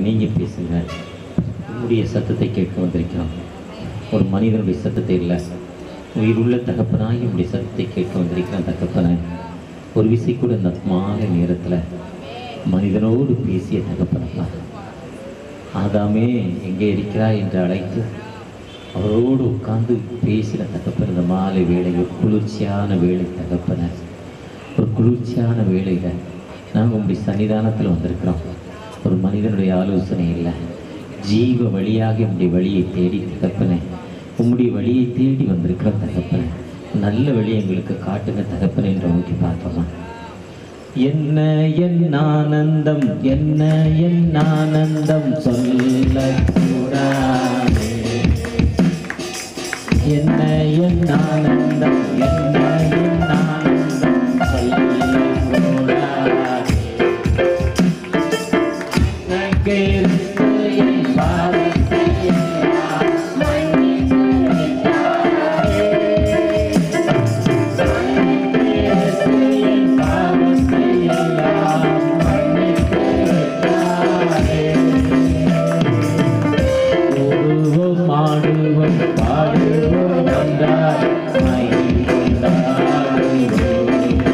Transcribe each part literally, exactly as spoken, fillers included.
நீங்க பேசுங்க. உங்களுடைய சத்தத்தை கேட்க வந்திருக்கிறோம். ஒரு மனிதனுடைய சத்தத்தை இல்லை, உயிருள்ள தகப்பனாய் உங்களுடைய சத்தத்தை கேட்க வந்திருக்கிறான். தகப்பனாய் ஒரு விசை கூட இந்த மாலை நேரத்தில் மனிதனோடு பேசிய தகப்பனப்பா, ஆதாமே எங்கே இருக்கிறாய் என்று அழைத்து அவரோடு உட்கார்ந்து பேசின தகப்பன். இந்த மாலை வேலை ஒரு குளிர்ச்சியான வேலை தகப்பன, ஒரு குளிர்ச்சியான வேலையில் நாங்கள் உங்களுடைய சன்னிதானத்தில் வந்திருக்கிறோம். ஒரு மனிதனுடைய ஆலோசனை இல்லை, ஜீவ வழியாக உங்களுடைய வழியை தேடி தகப்பனே, உங்களுடைய வழியை தேடி வந்திருக்கிறோம் தகப்பனே. நல்ல வழி எங்களுக்கு காட்டுங்க தகப்பனே என்று நோக்கி பார்த்தோமா. என்ன என் ஆனந்தம், என்ன என் ஆனந்தம் சொல்லக்கூடாது, என்ன என் ஆனந்தம், என்ன என் ஆனந்தம் சொல்லக்கூடாது. கிறிஸ்து என் பாவத்தை எல்லாம் மன்னித்து விட்டாரே, கிறிஸ்து என் பாவத்தை எல்லாம் மன்னித்து விட்டாரே. ஓடுவோம் ஆடுவோம் பாடுவோம் வந்தார் மகிழ் கொண்டாடுவோம்,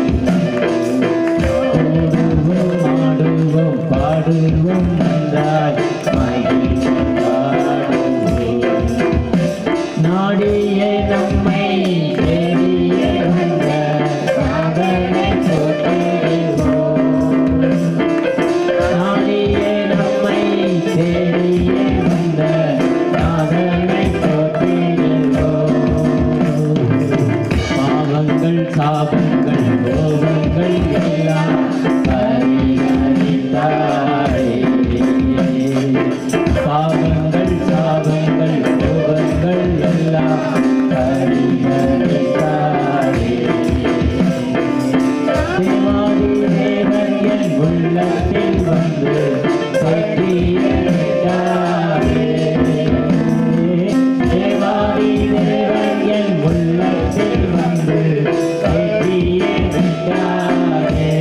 ஓடுவோம் ஆடுவோம் பாடுவோம் வந்தார் மகிழ் கொண்டாடுவோம். நாடியே நம்மை தேடியே வந்த காதலை போற்றிடுவோம், நாடியே நம்மை தேடியே வந்த காதலை போற்றிடுவோம். பாவங்கள் சாபங்கள் கோபங்கள் எல்லாம் பரிகரித்தாரே, பாவங்கள் சாபங்கள் கோபங்கள் எல்லாம் பரிகரித்தாரே. தேவாதி தேவன் என் உள்ளத்தில் வந்து பற்றியிருக்கிறாரே, தேவாதி தேவன் என் உள்ளத்தில் வந்து பற்றியிருக்கிறாரே.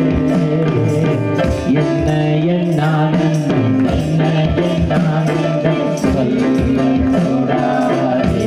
என்ன என் ஆனந்தம், என்ன என் ஆனந்தம் சொல்லக்கூடாது,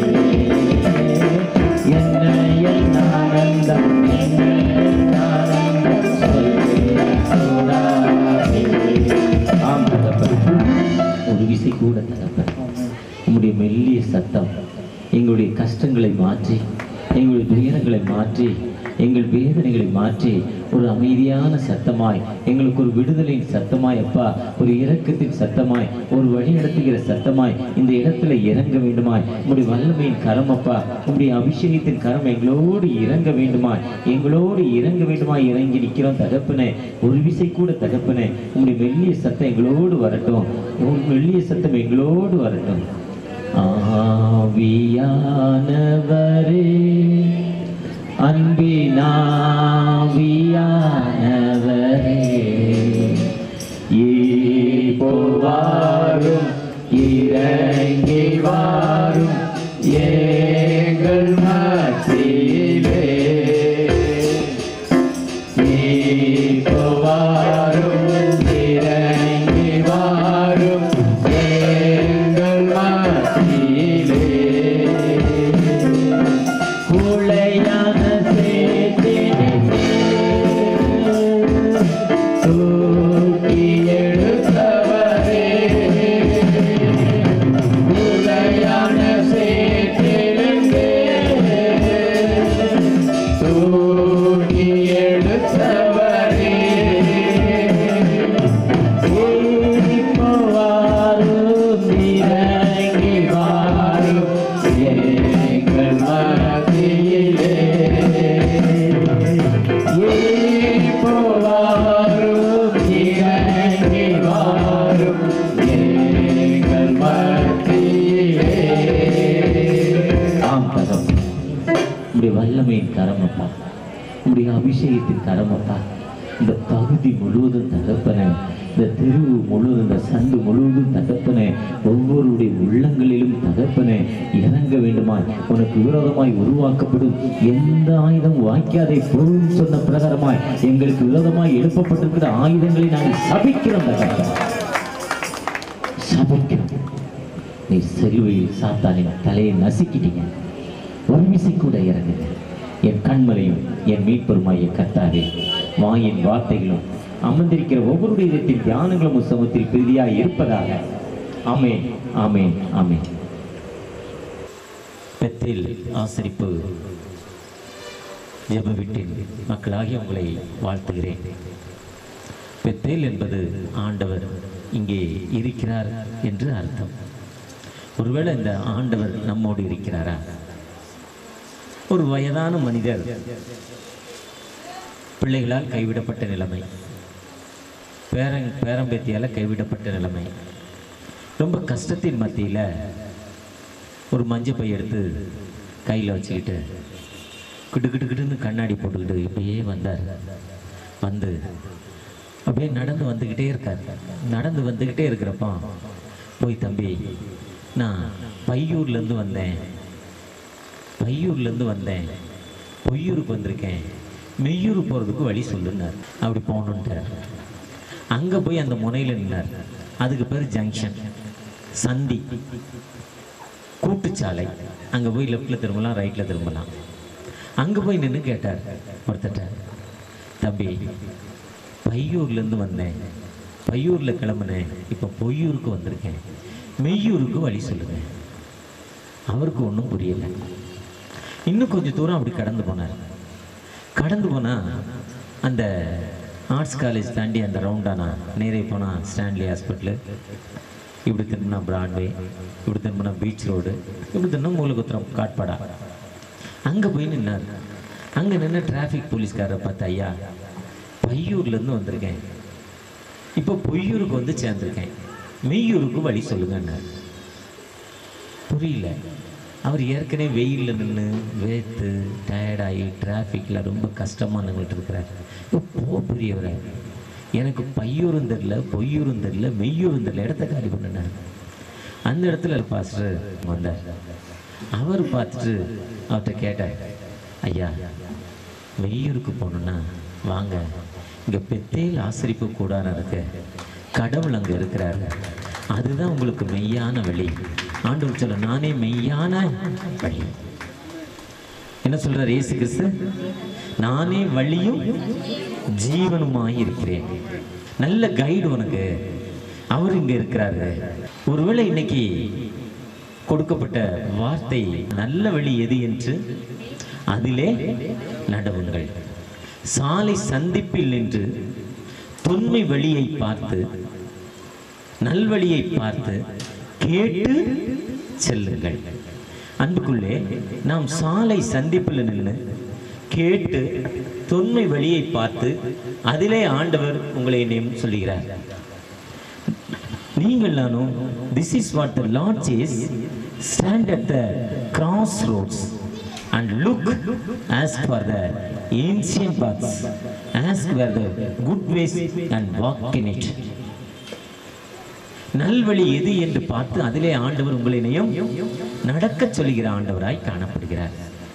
என்ன என் ஆனந்தம், என்ன என் ஆனந்தம் சொல்லக்கூடாது. ஆம் தகப்பன், ஒரு விசை கூட தகப்பன் உங்களுடைய மெல்லிய சத்தம் எங்களுடைய கஷ்டங்களை மாற்றி, எங்களுடைய துயரங்களை மாற்றி, எங்கள் வேதனைகளை மாற்றி ஒரு அமைதியான சத்தமாய், எங்களுக்கு ஒரு விடுதலையின் சத்தமாய் அப்பா, ஒரு இரக்கத்தின் சத்தமாய், ஒரு வழி நடத்துகிற சத்தமாய் இந்த இடத்துல இறங்க வேண்டுமாய். உங்களுடைய வல்லமையின் கரம் அப்பா, உங்களுடைய அபிஷேகத்தின் கரம் எங்களோடு இறங்க வேண்டுமாய், எங்களோடு இறங்க வேண்டுமாய் இறங்கி நிற்கிறோம் தகப்பனே. ஒரு விசை கூட தகப்பனே உங்களுடைய மெல்லிய சத்தம் எங்களோடு வரட்டும், உங்களுடைய மெல்லிய சத்தம் எங்களோடு வரட்டும். ஆவியானவரே, அன்பினாவியானவரே, இப்போ வாரும் இறங்கி வாரும் எங்கள் மத்தியிலே, இப்போ வாரும் இறங்கி வாரும் எங்கள் மத்தியிலே. உளையான தூக்கி எடுத்தவரே, உளையான சேற்றிலிருந்து தூக்கி எடுத்தவரே, இப்போ வாரும் இறங்கி வாரும் எங்கள் மத்தியிலே, இப்போ வாரும் இறங்கி வாரும் எங்கள் மத்தியிலே. ஆம் தகப்பன், உங்களுடைய வல்லமையின் கரமப்பா, உங்களுடைய அபிஷேகத்தின் கரமப்பா, இந்த பகுதி முழுவதும் தகப்பனே, இந்த தெரு முழுவதும், இந்த சந்து முழுவதும் தகப்பனே, ஒவ்வொருடைய உள்ளங்களிலும் தகப்பனே இறங்க வேண்டுமாய். உனக்கு விரோதமாய் உருவாக்கப்படும் எந்த ஆயுதம் வாய்க்காதை பொருள் சொன்ன பிரகாரமாய் எங்களுக்கு விரோதமாய் எழுப்பப்பட்டிருக்கிற ஆயுதங்களை நாங்கள் சபிக்கிறோம் தகப்பனே. சபிக்கிறோம். நீ சிலுவையில் சாத்தானின் தலையை நசுக்கிட்டீங்க. ஒரு விசை கூட இறங்குங்க. என் கண்மலையும் என் மீட்பெருமாய கர்த்தாவே, வாயின் வார்த்தைகளும் அமர்ந்திருக்கிற ஒவ்வொரு இதத்தின் தியானங்களும் சமூகத்தில் பிரீதியாய் இருப்பதாக. ஆமென், ஆமென், ஆமென். பெத்தேல் ஆசரிப்பு ஜெப வீட்டின் மக்களாகி உங்களை வாழ்த்துகிறேன். பெத்தேல் என்பது ஆண்டவர் இங்கே இருக்கிறார் என்று அர்த்தம். ஒருவேளை இந்த ஆண்டவர் நம்மோடு இருக்கிறாரா? ஒரு வயதான மனிதர், பிள்ளைகளால் கைவிடப்பட்ட நிலைமை, பேரன் பேரம்பேத்தியால் கைவிடப்பட்ட நிலைமை, ரொம்ப கஷ்டத்தின் மத்தியில் ஒரு மஞ்சள் பை எடுத்து கையில் வச்சுக்கிட்டு கிட்டு கிட்டு கிட்டுன்னு கண்ணாடி போட்டுக்கிட்டு இப்படியே வந்தார். வந்து அப்படியே நடந்து வந்துக்கிட்டே இருக்கார். நடந்து வந்துக்கிட்டே இருக்கிறப்போ போய், தம்பி நான் பையூர்லேருந்து வந்தேன் பையூர்லேருந்து வந்தேன் பொய்யூருக்கு வந்திருக்கேன், மெய்யூர் போகிறதுக்கு வழி சொல்லுன்னார். அப்படி போகணுன்ட்டார். அங்கே போய் அந்த முனையில் நின்னார். அதுக்கு பேர் ஜங்ஷன், சந்தி, கூட்டுச்சாலை. அங்கே போய் லெஃப்டில் திரும்பலாம், ரைட்டில் திரும்பலாம். அங்கே போய் நின்று கேட்டார் ஒருத்தட்ட, தம்பி பையூர்லேருந்து வந்தேன், பையூரில் கிளம்புனேன், இப்போ பொய்யூருக்கு வந்திருக்கேன், மெய்யூருக்கு வழி சொல்லுங்கள். அவருக்கு ஒன்றும் புரியலை. இன்னும் கொஞ்சம் தூரம் அப்படி கடந்து போனார். கடந்து போனால் அந்த ஆர்ட்ஸ் காலேஜ் தாண்டி அந்த ரவுண்டானா நேரே போனால் ஸ்டான்லி ஹாஸ்பிட்டலு, இப்படி திரும்பினா பிராட்வே, இப்படி திரும்பினா பீச் ரோடு, இப்படி திரும்பினா மூலகுத்திரம் காட்பாடா. அங்கே போய் நின்னார். அங்கே நின்று டிராஃபிக் போலீஸ்காரரை பார்த்து, ஐயா பையூர்லேருந்து வந்திருக்கேன், இப்போ பொய்யூருக்கு வந்து சேர்ந்துருக்கேன், மெய்யூருக்கு வழி சொல்லுங்கன்னார். புரியல. அவர் ஏற்கனவே வெயிலில் நின்று வேத்து டயர்டாகி டிராஃபிக்கில் ரொம்ப கஷ்டமாக நின்றுட்டு இருக்கிறார். இப்போ பெரியவரை எனக்கு பையூரும் தெரில, பொய்யூரும் தெரில, மெய்யூரும் தெரில, இடத்த காலி பண்ணினார். அந்த இடத்துல பாஸ்டர் வந்தார். அவர் பார்த்துட்டு அவர்கிட்ட கேட்டார், ஐயா மெய்யூருக்கு போகணுன்னா வாங்க, இங்கே பெத்தேல் ஆசரிப்பு கூடாரம் இருக்கு, கடவுள் அங்கே இருக்கிறாரு, அதுதான் உங்களுக்கு மெய்யான வழி. ஆண்டவர் சொல்ல, நானே மெய்யான வழி. என்ன சொல்றார் இயேசு கிறிஸ்து? நானே வழியும் ஜீவனுமாய் இருக்கிறேன். நல்ல கைடு உனக்கு, அவர் இங்க இருக்கிறாரு. ஒருவேளை இன்னைக்கு கொடுக்கப்பட்ட வார்த்தை நல்ல வழி எது என்று அதிலே நடவுங்கள். சாலை சந்திப்பில் நின்று தொன்மை வழியை பார்த்து, நல்வழியை பார்த்து கேட்டு செல்லுங்கள். அன்புக்குள்ளே நாம் சாலை சந்திப்பில் நின்று கேட்டு தொன்மை வழியை பார்த்து அதிலே ஆண்டவர் உங்களை நேம் சொல்லுகிறார். நீங்கள் நானும் this is what the Lord says, stand at the crossroads and look, ask for the ancient paths, ask where the good ways and walk in it. நல்வழி எது என்று பார்த்து அதிலே ஆண்டவர் உங்களையும் நடக்க சொல்லுகிற ஆண்டவராய் காணப்படுகிறார்.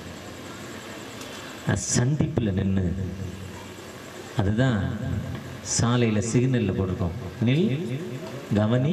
சந்திப்பில் நின்று, அதுதான் சாலையில் சிக்னலில் போட்டிருக்கோம், நில், கவனி,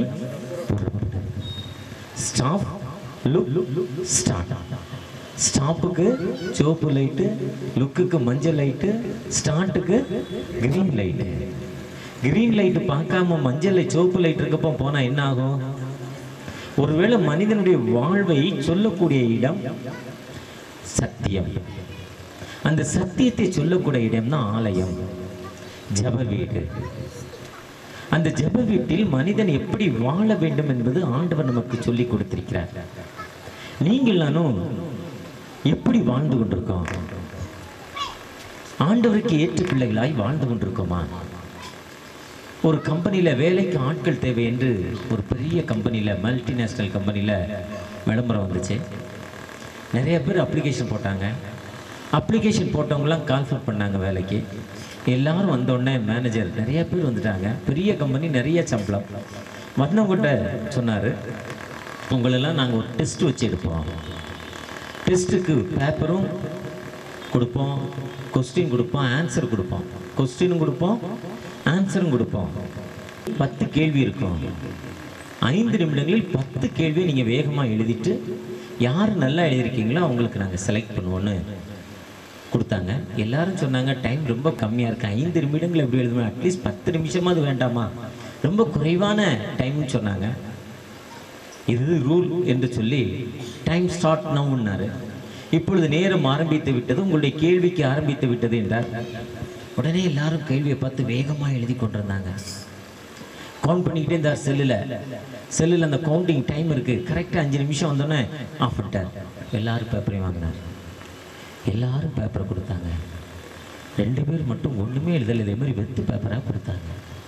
ஸ்டாப், லுக், ஸ்டார்ட். ஸ்டாப்புக்கு சிவப்பு லைட்டு, லுக்குக்கு மஞ்சள் லைட்டு, ஸ்டார்ட்டுக்கு கிரீன் லைட்டு. கிரீன் லைட்டு பார்க்காம மஞ்சள் லைட் சிவப்பு லைட் இருக்கப்போ போனால் என்ன ஆகும்? ஒருவேளை மனிதனுடைய வாழ்வை சொல்லக்கூடிய இடம் சத்தியம். அந்த சத்தியத்தை சொல்லக்கூடிய இடம் தான் ஆலயம், ஜப வீடு. அந்த ஜப வீட்டில் மனிதன் எப்படி வாழ வேண்டும் என்பது ஆண்டவர் நமக்கு சொல்லி கொடுத்திருக்கிறார். நீங்கள் நானும் எப்படி வாழ்ந்து கொண்டிருக்கோம்? ஆண்டவருக்கு ஏற்ற பிள்ளைகளாய் வாழ்ந்து கொண்டிருக்கோமா? ஒரு கம்பெனியில் வேலைக்கு ஆட்கள் தேவை என்று ஒரு பெரிய கம்பெனியில், மல்டிநேஷ்னல் கம்பெனியில் விளம்பரம் வந்துச்சு. நிறைய பேர் அப்ளிகேஷன் போட்டாங்க. அப்ளிகேஷன் போட்டவங்களாம் கால்ஃபர் பண்ணாங்க வேலைக்கு. எல்லாரும் வந்தோடனே மேனேஜர், நிறைய பேர் வந்துட்டாங்க, பெரிய கம்பெனி, நிறைய சம்பளம். வந்தவங்கிட்ட சொன்னார், உங்களெல்லாம் நாங்கள் ஒரு டெஸ்ட் வச்சு எடுப்போம். டெஸ்ட்டுக்கு பேப்பரும் கொடுப்போம், கொஸ்டின் கொடுப்போம், ஆன்சர் கொடுப்போம். கொஸ்டினும் கொடுப்போம், ஆன்சரும் கொடுப்போம். பத்து கேள்வி இருக்கும். ஐந்து நிமிடங்களில் பத்து கேள்வியை நீங்கள் வேகமாக எழுதிட்டு யார் நல்லா எழுதியிருக்கீங்களோ அவங்களுக்கு நாங்கள் செலக்ட் பண்ணுவோன்னு கொடுத்தாங்க. எல்லாரும் சொன்னாங்க டைம் ரொம்ப கம்மியாக இருக்கு, ஐந்து நிமிடங்கள் எப்படி எழுதுவேன், அட்லீஸ்ட் பத்து நிமிஷமாவது வேண்டாமா, ரொம்ப குறைவான டைம்னு சொன்னாங்க. இது ரூல் என்று சொல்லி டைம் ஸ்டார்ட் நவுன்னாரு. இப்பொழுது நேரம் ஆரம்பித்து விட்டது, உங்களுடைய கேள்விக்கு ஆரம்பித்து விட்டது என்றார். உடனே எல்லாரும் கேள்வியை பார்த்து வேகமாக எழுதி கொண்டிருந்தாங்க. கவுண்ட் பண்ணிக்கிட்டே இருந்தார் செல்லில். செல்லில் அந்த கவுண்டிங் டைம் இருக்குது, கரெக்டாக அஞ்சு நிமிஷம் வந்தோன்னே ஆஃப் பண்ணிட்டார். எல்லாரும் பேப்பரையும் வாங்கினார். எல்லாரும் பேப்பரை கொடுத்தாங்க. ரெண்டு பேர் மட்டும் ஒன்றுமே எழுதலை, இதே மாதிரி வெத்து பேப்பராக கொடுத்தாங்க.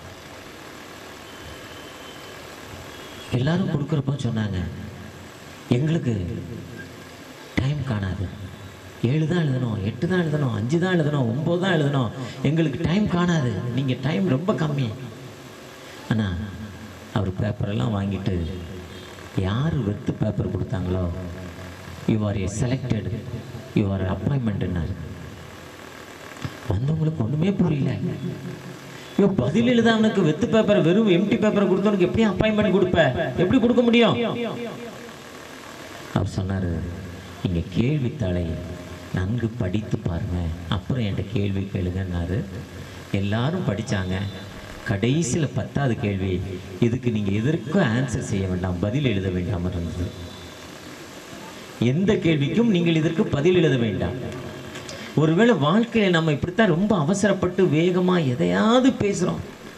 எல்லாரும் கொடுக்குறப்போ சொன்னாங்க எங்களுக்கு டைம் காணாது, ஏழு தான் எழுதணும், எட்டு தான் எழுதணும், அஞ்சு தான் எழுதணும், ஒம்பது தான் எழுதணும், எங்களுக்கு டைம் காணாது, நீங்கள் டைம் ரொம்ப கம்மி. ஆனால் அவர் பேப்பரெல்லாம் வாங்கிட்டு யார் வெத்து பேப்பர் கொடுத்தாங்களோ you are a selected, you are அப்பாயின்மெண்ட்னாரு. வந்தவங்களுக்கு ஒன்றுமே புரியல. ஐயோ பதில் எழுதாமனுக்கு வெத்து பேப்பர் வெறும் எம்டி பேப்பரை கொடுத்தவனுக்கு எப்படி அப்பாயின்மெண்ட் கொடுப்ப, எப்படி கொடுக்க முடியும்? அவர் சொன்னார் நீங்கள் கேள்வித்தாளை நன்கு படித்து பாருங்க, அப்புறம் என்கிட்ட கேள்வி கேளுங்கன்னாரு. எல்லாரும் படித்தாங்க. கடைசியில் பத்தாவது கேள்வி, இதுக்கு நீங்கள் எதற்கும் ஆன்சர் செய்ய வேண்டாம், பதில் எழுத வேண்டாம் இருந்தது. எந்த கேள்விக்கும் நீங்கள் இதற்கு பதில் எழுத வேண்டாம். ஒருவேளை வாழ்க்கையில் நம்ம இப்படித்தான் ரொம்ப அவசரப்பட்டு வேகமாக எதையாவது பேசுகிறோம்,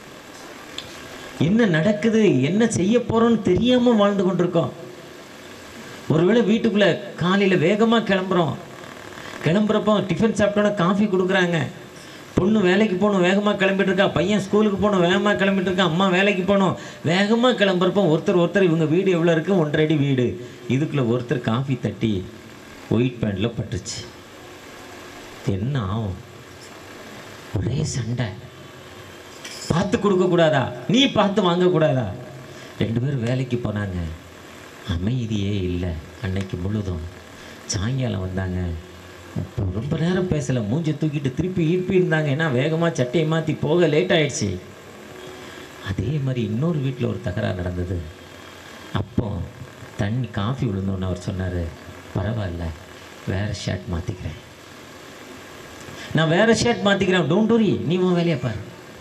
என்ன நடக்குது என்ன செய்ய போகிறோன்னு தெரியாமல் வாழ்ந்து கொண்டிருக்கோம். ஒருவேளை வீட்டுக்குள்ளே காலையில் வேகமாக கிளம்புறோம், கிளம்புறப்போ டிஃபன் சாப்பிட்டோன்னா காஃபி கொடுக்குறாங்க, பொண்ணு வேலைக்கு போகணும் வேகமாக கிளம்பிட்டு இருக்கா, பையன் ஸ்கூலுக்கு போகணும் வேகமாக கிளம்பிட்டு இருக்கா, அம்மா வேலைக்கு போகணும் வேகமாக கிளம்புறப்போ ஒருத்தர் ஒருத்தர் இவங்க வீடு எவ்வளோ இருக்குது, ஒன்றரை அடி வீடு, இதுக்குள்ளே ஒருத்தர் காஃபி தட்டி ஒயிட் பேண்டில் பட்டுச்சு. என்ன ஆகும்? ஒரே சண்டை. பார்த்து கொடுக்கக்கூடாதா, நீ பார்த்து வாங்கக்கூடாதா? ரெண்டு பேரும் வேலைக்கு போனாங்க, அமைதியே இல்லை. அன்னைக்கு முழுதும் சாயங்காலம் வந்தாங்க, இப்போ ரொம்ப நேரம் பேசலை, மூஞ்சி தூக்கிட்டு திருப்பி ஈர்ப்பி இருந்தாங்க. ஏன்னா வேகமாக சட்டையை மாற்றி போக லேட் ஆகிடுச்சு. அதே மாதிரி இன்னொரு வீட்டில் ஒரு தகராறு நடந்தது. அப்போ தண்ணி காஃபி விழுந்தோன்னு அவர் சொன்னார், பரவாயில்ல வேறு ஷர்ட் மாற்றிக்கிறேன், நான் வேறு ஷர்ட் மாற்றிக்கிறேன், டோன்ட் வரி, நீ உன் வேலையை பாரு.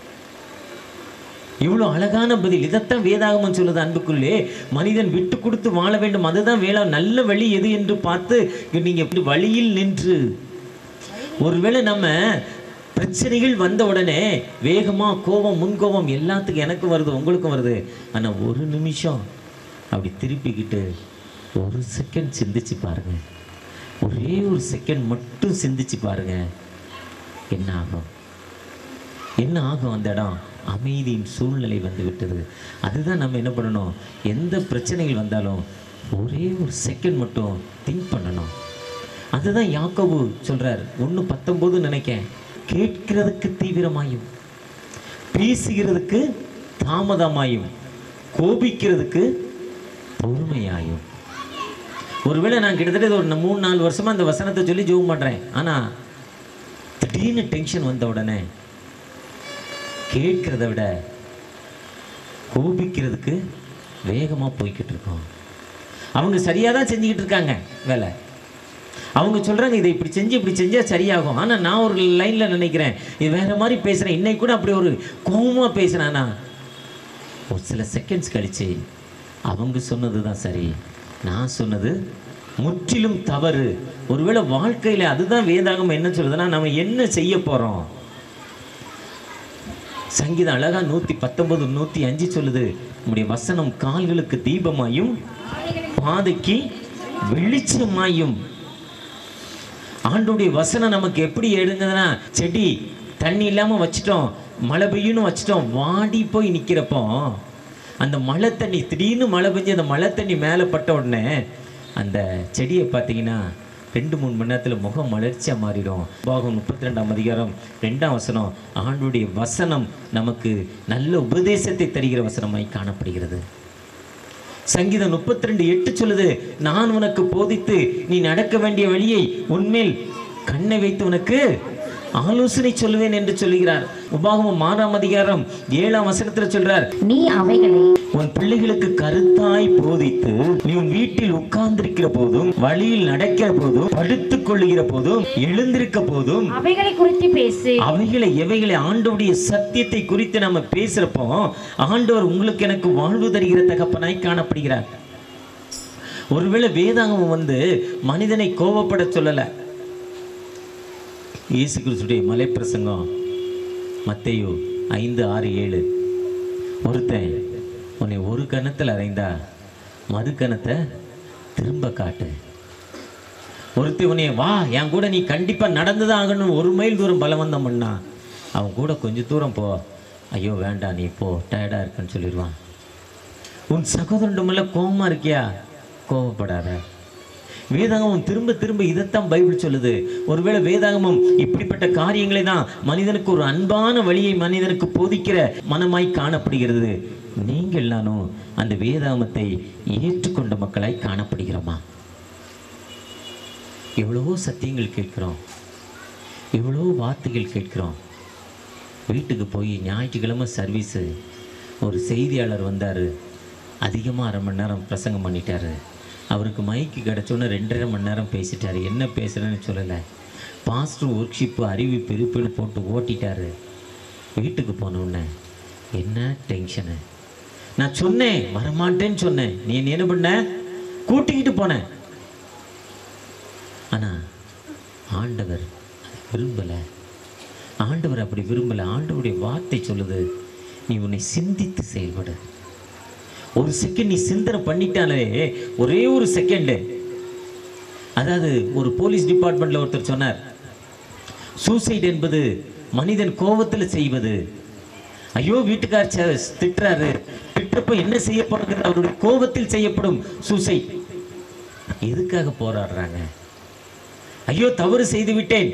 இவ்வளோ அழகான பதில். இதைத்தான் வேதாகமம் சொல்லுது, அன்புக்குள்ளே மனிதன் விட்டு கொடுத்து வாழ வேண்டும், அதுதான் வேளா நல்ல வழி எது என்று பார்த்து நீங்கள் வழியில் நின்று. ஒருவேளை நம்ம பிரச்சனைகள் வந்த உடனே வேகமாக கோபம் முன்கோபம் எல்லாத்துக்கும் எனக்கு வருது உங்களுக்கும் வருது. ஆனால் ஒரு நிமிஷம் அப்படி திருப்பிக்கிட்டு ஒரு செகண்ட் சிந்திச்சு பாருங்க, ஒரே ஒரு செகண்ட் மட்டும் சிந்திச்சு பாருங்க, என்ன ஆகும்? என்ன ஆகும்? அந்த இடம் அமைதியின் சூழ்நிலை வந்து விட்டது. அதுதான் நம்ம என்ன பண்ணணும், எந்த பிரச்சனைகள் வந்தாலும் ஒரே ஒரு செகண்ட் மட்டும் திங்க் பண்ணணும். அதுதான் யாக்கோபு சொல்றார், ஒன்று பத்தொம்போது நினைக்கேன், கேட்கிறதுக்கு தீவிரமாயும் பேசுகிறதுக்கு தாமதமாயும் கோபிக்கிறதுக்கு பொறுமையாயும். ஒருவேளை நான் கிட்டத்தட்ட ஒரு மூணு நாலு வருஷமா அந்த வசனத்தை சொல்லி ஜெபம் பண்றேன், ஆனா திடீர்னு டென்ஷன் வந்த உடனே கேட்கிறத விட கோபிக்கிறதுக்கு வேகமாக போய்கிட்டு இருக்கோம். அவங்க சரியாக தான் செஞ்சுக்கிட்டு இருக்காங்க வேலை, அவங்க சொல்கிறாங்க இதை இப்படி செஞ்சு இப்படி செஞ்சால் சரியாகும். ஆனால் நான் ஒரு லைனில் நினைக்கிறேன், இது வேறு மாதிரி பேசுகிறேன், இன்னைக்கு கூட அப்படி ஒரு கோபமாக பேசுகிறேன்னா ஒரு சில செகண்ட்ஸ் கழிச்சு அவங்க சொன்னது தான் சரி, நான் சொன்னது முற்றிலும் தவறு. ஒருவேளை வாழ்க்கையில் அதுதான் வேதாகம் என்ன சொல்லுதுன்னா, நம்ம என்ன செய்ய போகிறோம். சங்கீதம் அழகா நூற்றி பத்தொன்பது நூற்றி அஞ்சு சொல்லுது, நம்முடைய வசனம் கால்களுக்கு தீபமாயும் பாதைக்கு வெளிச்சமாயும். ஆண்டுடைய வசனம் நமக்கு எப்படி எடுங்குதுன்னா, செடி தண்ணி இல்லாமல் வச்சிட்டோம், மழை பெய்யுன்னு வச்சிட்டோம், வாடி போய் நிற்கிறப்போ அந்த மழை தண்ணி திடீர்னு மழை பெஞ்சு அந்த மழை தண்ணி மேலே பட்ட உடனே அந்த செடியை பார்த்தீங்கன்னா ரெண்டு மூணு மணி நேரத்தில் முகம் மலர்ச்சியாக மாறிடும். பாகம் முப்பத்தி ரெண்டாம் அதிகாரம் ரெண்டாம் வசனம், ஆண்டுடைய வசனம் நமக்கு நல்ல உபதேசத்தை தருகிற வசனமாய் காணப்படுகிறது. சங்கீதம் முப்பத்தி ரெண்டு எட்டு சொல்லுது, நான் உனக்கு போதித்து நீ நடக்க வேண்டிய வழியை உன்மேல் கண்ணை வைத்து உனக்கு ஆலோசனை சொல்லுவேன் என்று சொல்லுகிறார். உபாகமம் ஆறாம் அதிகாரம் ஏழாம் வசனத்தில் சொல்றார், நீ அவைகளை உன் பிள்ளைகளுக்கு கருத்தாய் போதித்து நீ உன் வீட்டில் உட்கார்ந்திருக்கிற போதும், வழியில் நடக்கிற போதும், படுத்துக் கொள்ளுகிற போதும், எழுந்திருக்க போதும் அவைகளை குறித்து பேசு. அவைகளை எவைகளை ஆண்டவருடைய சத்தியத்தை குறித்து நம்ம பேசுறப்போ ஆண்டவர் உங்களுக்கு எனக்கு வாழ்வு தருகிற தகப்பனாய் காணப்படுகிறார். ஒருவேளை வேதாகமம் வந்து மனிதனை கோபப்பட சொல்லல. இயேசு கிறிஸ்துடைய மலை பிரசங்கம் மத்தேயு ஐந்து ஆறு ஏழு, ஒருத்தன் உன்னை ஒரு கணத்தில் அறைந்தா மறு கணத்தை திரும்ப காட்டு. ஒருத்தன் உன்னை வா என் கூட நீ கண்டிப்பா நடந்துதான் ஆகணும் ஒரு மைல் தூரம் பலவந்தம் பண்ணா அவன் கூட கொஞ்சம் தூரம் போ, ஐயோ வேண்டாம் நீ போ டயர்டா இருக்குன்னு சொல்லிடுவான். உன் சகோதரனுமல்ல கோபமா இருக்கியா, கோபப்படாத. வேதாகமம் திரும்ப திரும்ப இதைத்தான் பைபிள் சொல்லுது. ஒருவேளை வேதாகமம் இப்படிப்பட்ட காரியங்களை தான் மனிதனுக்கு ஒரு அன்பான வழியை மனிதனுக்கு போதிக்கிற மனமாய் காணப்படுகிறது. நீங்கள் நானும் அந்த வேதாகமத்தை ஏற்றுக்கொண்ட மக்களாய் காணப்படுகிறோமா? எவ்வளவோ சத்தியங்கள் கேட்கிறோம், எவ்வளவோ வார்த்தைகள் கேட்கிறோம். வீட்டுக்கு போய் ஞாயிற்றுக்கிழமை சர்வீஸு ஒரு செய்தியாளர் வந்தார், அதிகமாக அரை மணி நேரம் பிரசங்கம் பண்ணிட்டாரு. அவருக்கு மைக்கு கிடச்சோன்னு ரெண்டரை மணி நேரம் பேசிட்டாரு. என்ன பேசுகிறேன்னு சொல்லலை. பாஸ்டர் ஒர்க்ஷிப்பு அறிவிப்பு இருப்புன்னு போட்டு ஓட்டிட்டாரு. வீட்டுக்கு போனோடனே என்ன டென்ஷனு. நான் சொன்னேன் வரமாட்டேன்னு சொன்னேன், நீ என்ன பண்ண கூட்டிக்கிட்டு போனேன். ஆனால் ஆண்டவர் விரும்பலை. ஆண்டவர் அப்படி விரும்பலை. ஆண்டவருடைய வார்த்தை சொல்லுது, நீ உன்னை சிந்தித்து செயல்படு. ஒரு செகண்ட் நீ சிந்தனை பண்ணிட்டாலே, ஒரே ஒரு செகண்டு. அதாவது ஒரு போலீஸ் டிபார்ட்மெண்ட்ல ஒருத்தர் சொன்னார், சூசைட் என்பது மனிதன் கோபத்தில் செய்வது. ஐயோ வீட்டுக்கார் திட்டுறாரு, திட்டப்ப என்ன செய்யப்படுகிறது, அவருடைய கோபத்தில் செய்யப்படும் சூசைட். எதுக்காக போராடுறாங்க? ஐயோ தவறு செய்து விட்டேன்,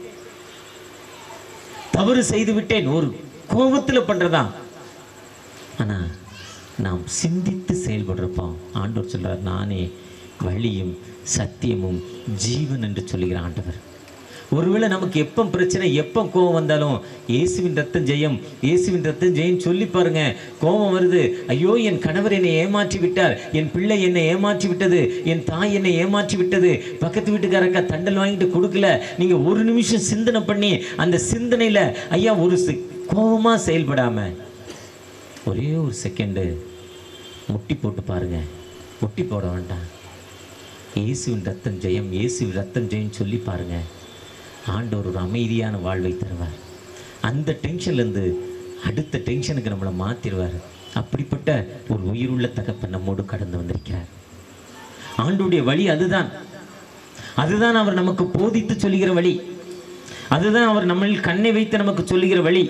தவறு செய்து விட்டேன், ஒரு கோபத்தில் பண்றதா. ஆனா நாம் சிந்தித்து செயல்படுறப்போம் ஆண்டவர் சொல்றார், நானே வழியும் சத்தியமும் ஜீவன் என்று சொல்லுகிற ஆண்டவர். ஒருவேளை நமக்கு எப்போ பிரச்சனை, எப்போ கோபம் வந்தாலும் இயேசுவின் ரத்தம் ஜெயம், இயேசுவின் ரத்தம் ஜெயம் சொல்லி பாருங்க. கோபம் வருது, ஐயோ என் கணவர் என்னை ஏமாற்றி விட்டார், என் பிள்ளை என்னை ஏமாற்றி விட்டது, என் தாய் என்னை ஏமாற்றி விட்டது, பக்கத்து வீட்டுக்காரக்கா தண்டல் வாங்கிட்டு கொடுக்கல. நீங்க ஒரு நிமிஷம் சிந்தனை பண்ணி அந்த சிந்தனையில ஐயா ஒரு கோபமா செயல்படாம ஒரே ஒரு செகண்டு முட்டி போட்டு பாருங்க. முட்டி போட வேண்டாம், இயேசுவின் ரத்தம் ஜெயம், இயேசுவின் ரத்தம் ஜெயம் சொல்லி பாருங்க. ஆண்டவர் ஒரு அமைதியான வாழ்வை தருவார். அந்த டென்ஷன்லேருந்து அடுத்த டென்ஷனுக்கு நம்மளை மாற்றிடுவார். அப்படிப்பட்ட ஒரு உயிருள்ள தகப்பன் நம்மோடு கடந்து வந்திருக்கிறார். ஆண்டவருடைய வழி அதுதான். அதுதான் அவர் நமக்கு போதித்து சொல்லுகிற வழி. அதுதான் அவர் நம்மளில் கண்ணை வைத்து நமக்கு சொல்லுகிற வழி.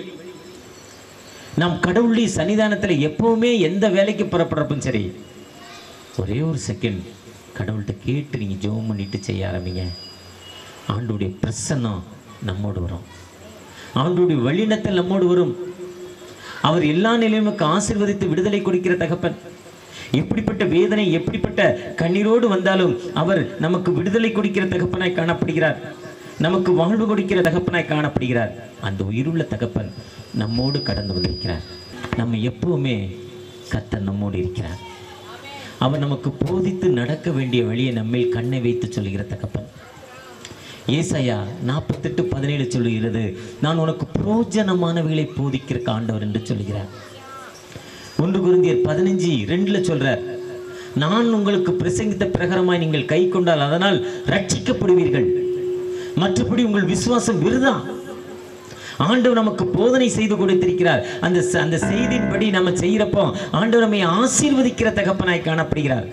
நாம் கடவுளுடைய சன்னிதானத்தில் எப்பவுமே எந்த வேலைக்கு புறப்படுறப்பும் சரி, ஒரே ஒரு செகண்ட் கடவுள்கிட்ட கேட்டு நீங்கள் ஜெபம் பண்ணிட்டு செய்ய ஆரம்பிங்க. ஆண்டவருடைய பிரசன்னம் நம்மோடு வரும், ஆண்டவருடைய வழிநடத்தல் நம்மோடு வரும். அவர் எல்லா நிலையும் நமக்கு ஆசீர்வதித்து விடுதலை கொடுக்கிற தகப்பன். எப்படிப்பட்ட வேதனை, எப்படிப்பட்ட கண்ணீரோடு வந்தாலும் அவர் நமக்கு விடுதலை கொடுக்கிற தகப்பனாய் காணப்படுகிறார், நமக்கு வாழ்வு கொடுக்கிற தகப்பனாய் காணப்படுகிறார். அந்த உயிருள்ள தகப்பன் நம்மோடு கடந்து வந்திருக்கிறார். நம்ம எப்பவுமே கர்த்தர் நம்மோடு இருக்கிறார். அவர் நமக்கு போதித்து நடக்க வேண்டிய வழியை நம்மேல் கண்ணை வைத்து சொல்லுகிற தகப்பன். ஏசாயா நாற்பத்தெட்டு பதினேழு சொல்லுகிறது, நான் உனக்கு புரோஜனமானவைகளை போதிக்கிற ஆண்டவர் என்று சொல்லுகிறார். ஒன்று கொரிந்தியர் பதினஞ்சு ரெண்டுல சொல்றார், நான் உங்களுக்கு பிரசங்கித்த பிரகாரமாய் நீங்கள் கை கொண்டால் அதனால் ரட்சிக்கப்படுவீர்கள், மற்றபடி உங்கள் விசுவாசம் விருதா. ஆண்டவர் நமக்கு போதனை செய்து கொடுத்திருக்கிறார். அந்த அந்த செய்தியின்படி நம்ம செய்யறப்போ ஆண்டவர் நம்மை ஆசீர்வதிக்கிற தகப்பனாய் காணப்படுகிறார்.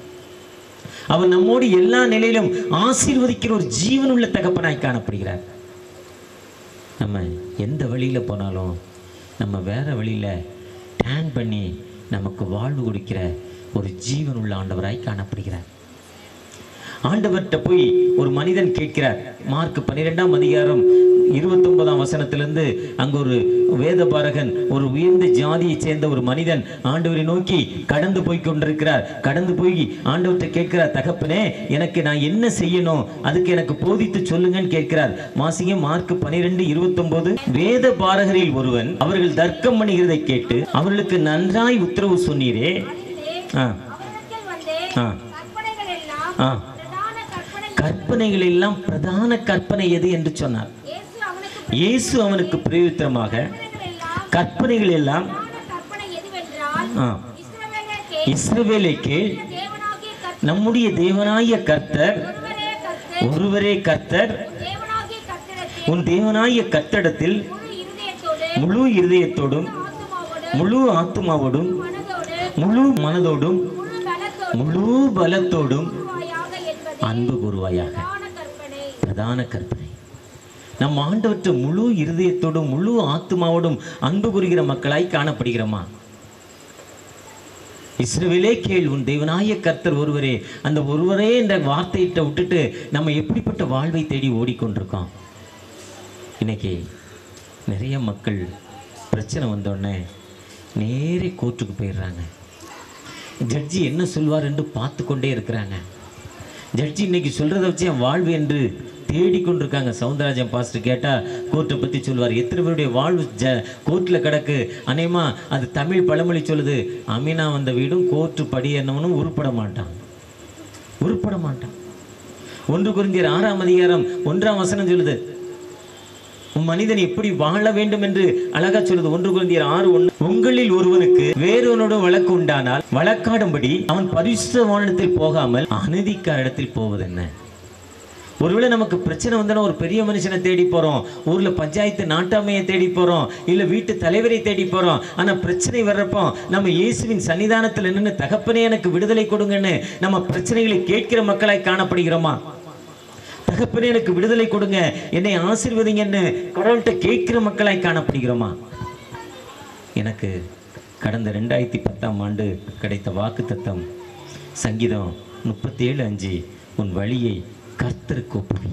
அவர் நம்மோடு எல்லா நிலையிலும் ஆசீர்வதிக்கிற ஒரு ஜீவனுள்ள தகப்பனாய் காணப்படுகிறார். நம்ம எந்த வழியில போனாலும் நம்ம வேற வழியில டேன் பண்ணி நமக்கு வாழ்வு கொடுக்கிற ஒரு ஜீவனுள்ள ஆண்டவராய் காணப்படுகிறார். ஆண்டவர்கிட்ட போய் ஒரு மனிதன் கேட்கிறார். மார்க் பன்னிரெண்டாம் அதிகாரம் இருபத்தி ஒன்பதாம் வசனத்திலிருந்து அங்கு ஒரு வேத பாரகன், ஒரு உயர்ந்த ஜாதியை சேர்ந்த ஒரு மனிதன் ஆண்டவரை நோக்கி கடந்து போய் கொண்டிருக்கிறார். கடந்து போய் ஆண்டவர்கிட்ட கேட்கிறார், தகப்பனே எனக்கு நான் என்ன செய்யணும், அதுக்கு எனக்கு போதித்து சொல்லுங்கன்னு கேட்கிறார். மாசிங்க மார்க் பன்னிரெண்டு இருபத்தி ஒன்பது. வேத பாரகரில் ஒருவன் அவர்கள் தர்க்கம் பண்ணுகிறதை கேட்டு அவர்களுக்கு நன்றாய் உத்தரவு சொன்னீரே. ஆ ஆ ஆ கற்பனைகள் எல்லாம் பிரதான கற்பனை எது என்று சொன்னார். இயேசு அவனுக்கு பிரயுத்தரமாக கற்பனைகள் எல்லாம் இஸ்ரவேலை கேள், நம்முடைய தேவனாய கர்த்தர் ஒருவரே கர்த்தர், உன் தேவனாய கர்த்தரிடத்தில் முழு இருதயத்தோடும் முழு ஆத்துமாவோடும் முழு மனதோடும் முழு பலத்தோடும் அன்பு கூறுவாயாக. பிரதான கற்பனை. நம் ஆண்டவற்றை முழு இருதயத்தோடும் முழு ஆத்மாவோடும் அன்பு கூறுகிற மக்களாய் காணப்படுகிறோமா? இஸ்ரவேலே கேள், உன் தேவனாய கர்த்தர் ஒருவரே. அந்த ஒருவரே என்ற வார்த்தையிட்ட விட்டுட்டு நம்ம எப்படிப்பட்ட வாழ்வை தேடி ஓடிக்கொண்டிருக்கோம்? இன்னைக்கு நிறைய மக்கள் பிரச்சனை வந்தோடனே நேரே கோர்ட்டுக்கு போயிடுறாங்க. ஜட்ஜி என்ன சொல்வார் என்று பார்த்து கொண்டே இருக்கிறாங்க. ஜட்ஜி இன்னைக்கு சொல்றதை வச்சு என் வாழ்வு என்று தேடிக்கொண்டிருக்காங்க. சவுந்தரராஜன் பாஸ்டர் கேட்டால் கோர்ட்டை பற்றி சொல்வார். எத்தனை பேருடைய வாழ்வு ஜ கோர்ட்டில் கிடக்கு. அநேகமா அது தமிழ் பழமொழி சொல்லுது, அமீனா வந்த வீடும் கோர்ட்டு படி என்னவனும் உருப்பட மாட்டான் உருப்பட மாட்டான் ஒன்று கொரிந்தியர் ஆறாம் அதிகாரம் ஒன்றாம் வசனம் சொல்லுது, மனிதன் எப்படி வாழ வேண்டும் என்று அழகா சொல்லுது. ஒன்று கொரிந்தியர் ஆறு ஒன்று. உங்களில் ஒருவனுக்கு வேறொனோடு வழக்கு உண்டானால் வழக்காடும்படி அவன் பரிசுத்த வானத்தில் போகாமல் அநீதிக்கார இடத்தில் போவது என்ன? ஒருவேளை நமக்கு பிரச்சனை வந்தோன்னா ஒரு பெரிய மனுஷனை தேடி போறோம், ஊர்ல பஞ்சாயத்து நாட்டாமையை தேடி போறோம், இல்ல வீட்டு தலைவரை தேடி போறோம். ஆனா பிரச்சனை வர்றப்போ நம்ம இயேசுவின் சன்னிதானத்தில் நின்று தகப்பனே எனக்கு விடுதலை கொடுங்கன்னு நம்ம பிரச்சனைகளை கேட்கிற மக்களாய் காணப்படுகிறோமா? தகப்பனே எனக்கு விடுதலை கொடுங்க, என்னை ஆசீர்வதிங்கன்னு கடவுள்கிட்ட கேட்கிற மக்களாய் காணப்படுகிறோமா? எனக்கு கடந்த ரெண்டாயிரத்தி பத்தாம் ஆண்டு கிடைத்த வாக்கு தத்தம் சங்கீதம் முப்பத்தி ஏழு அஞ்சு. உன் வழியை கர்த்தருக்கு ஒப்புவி,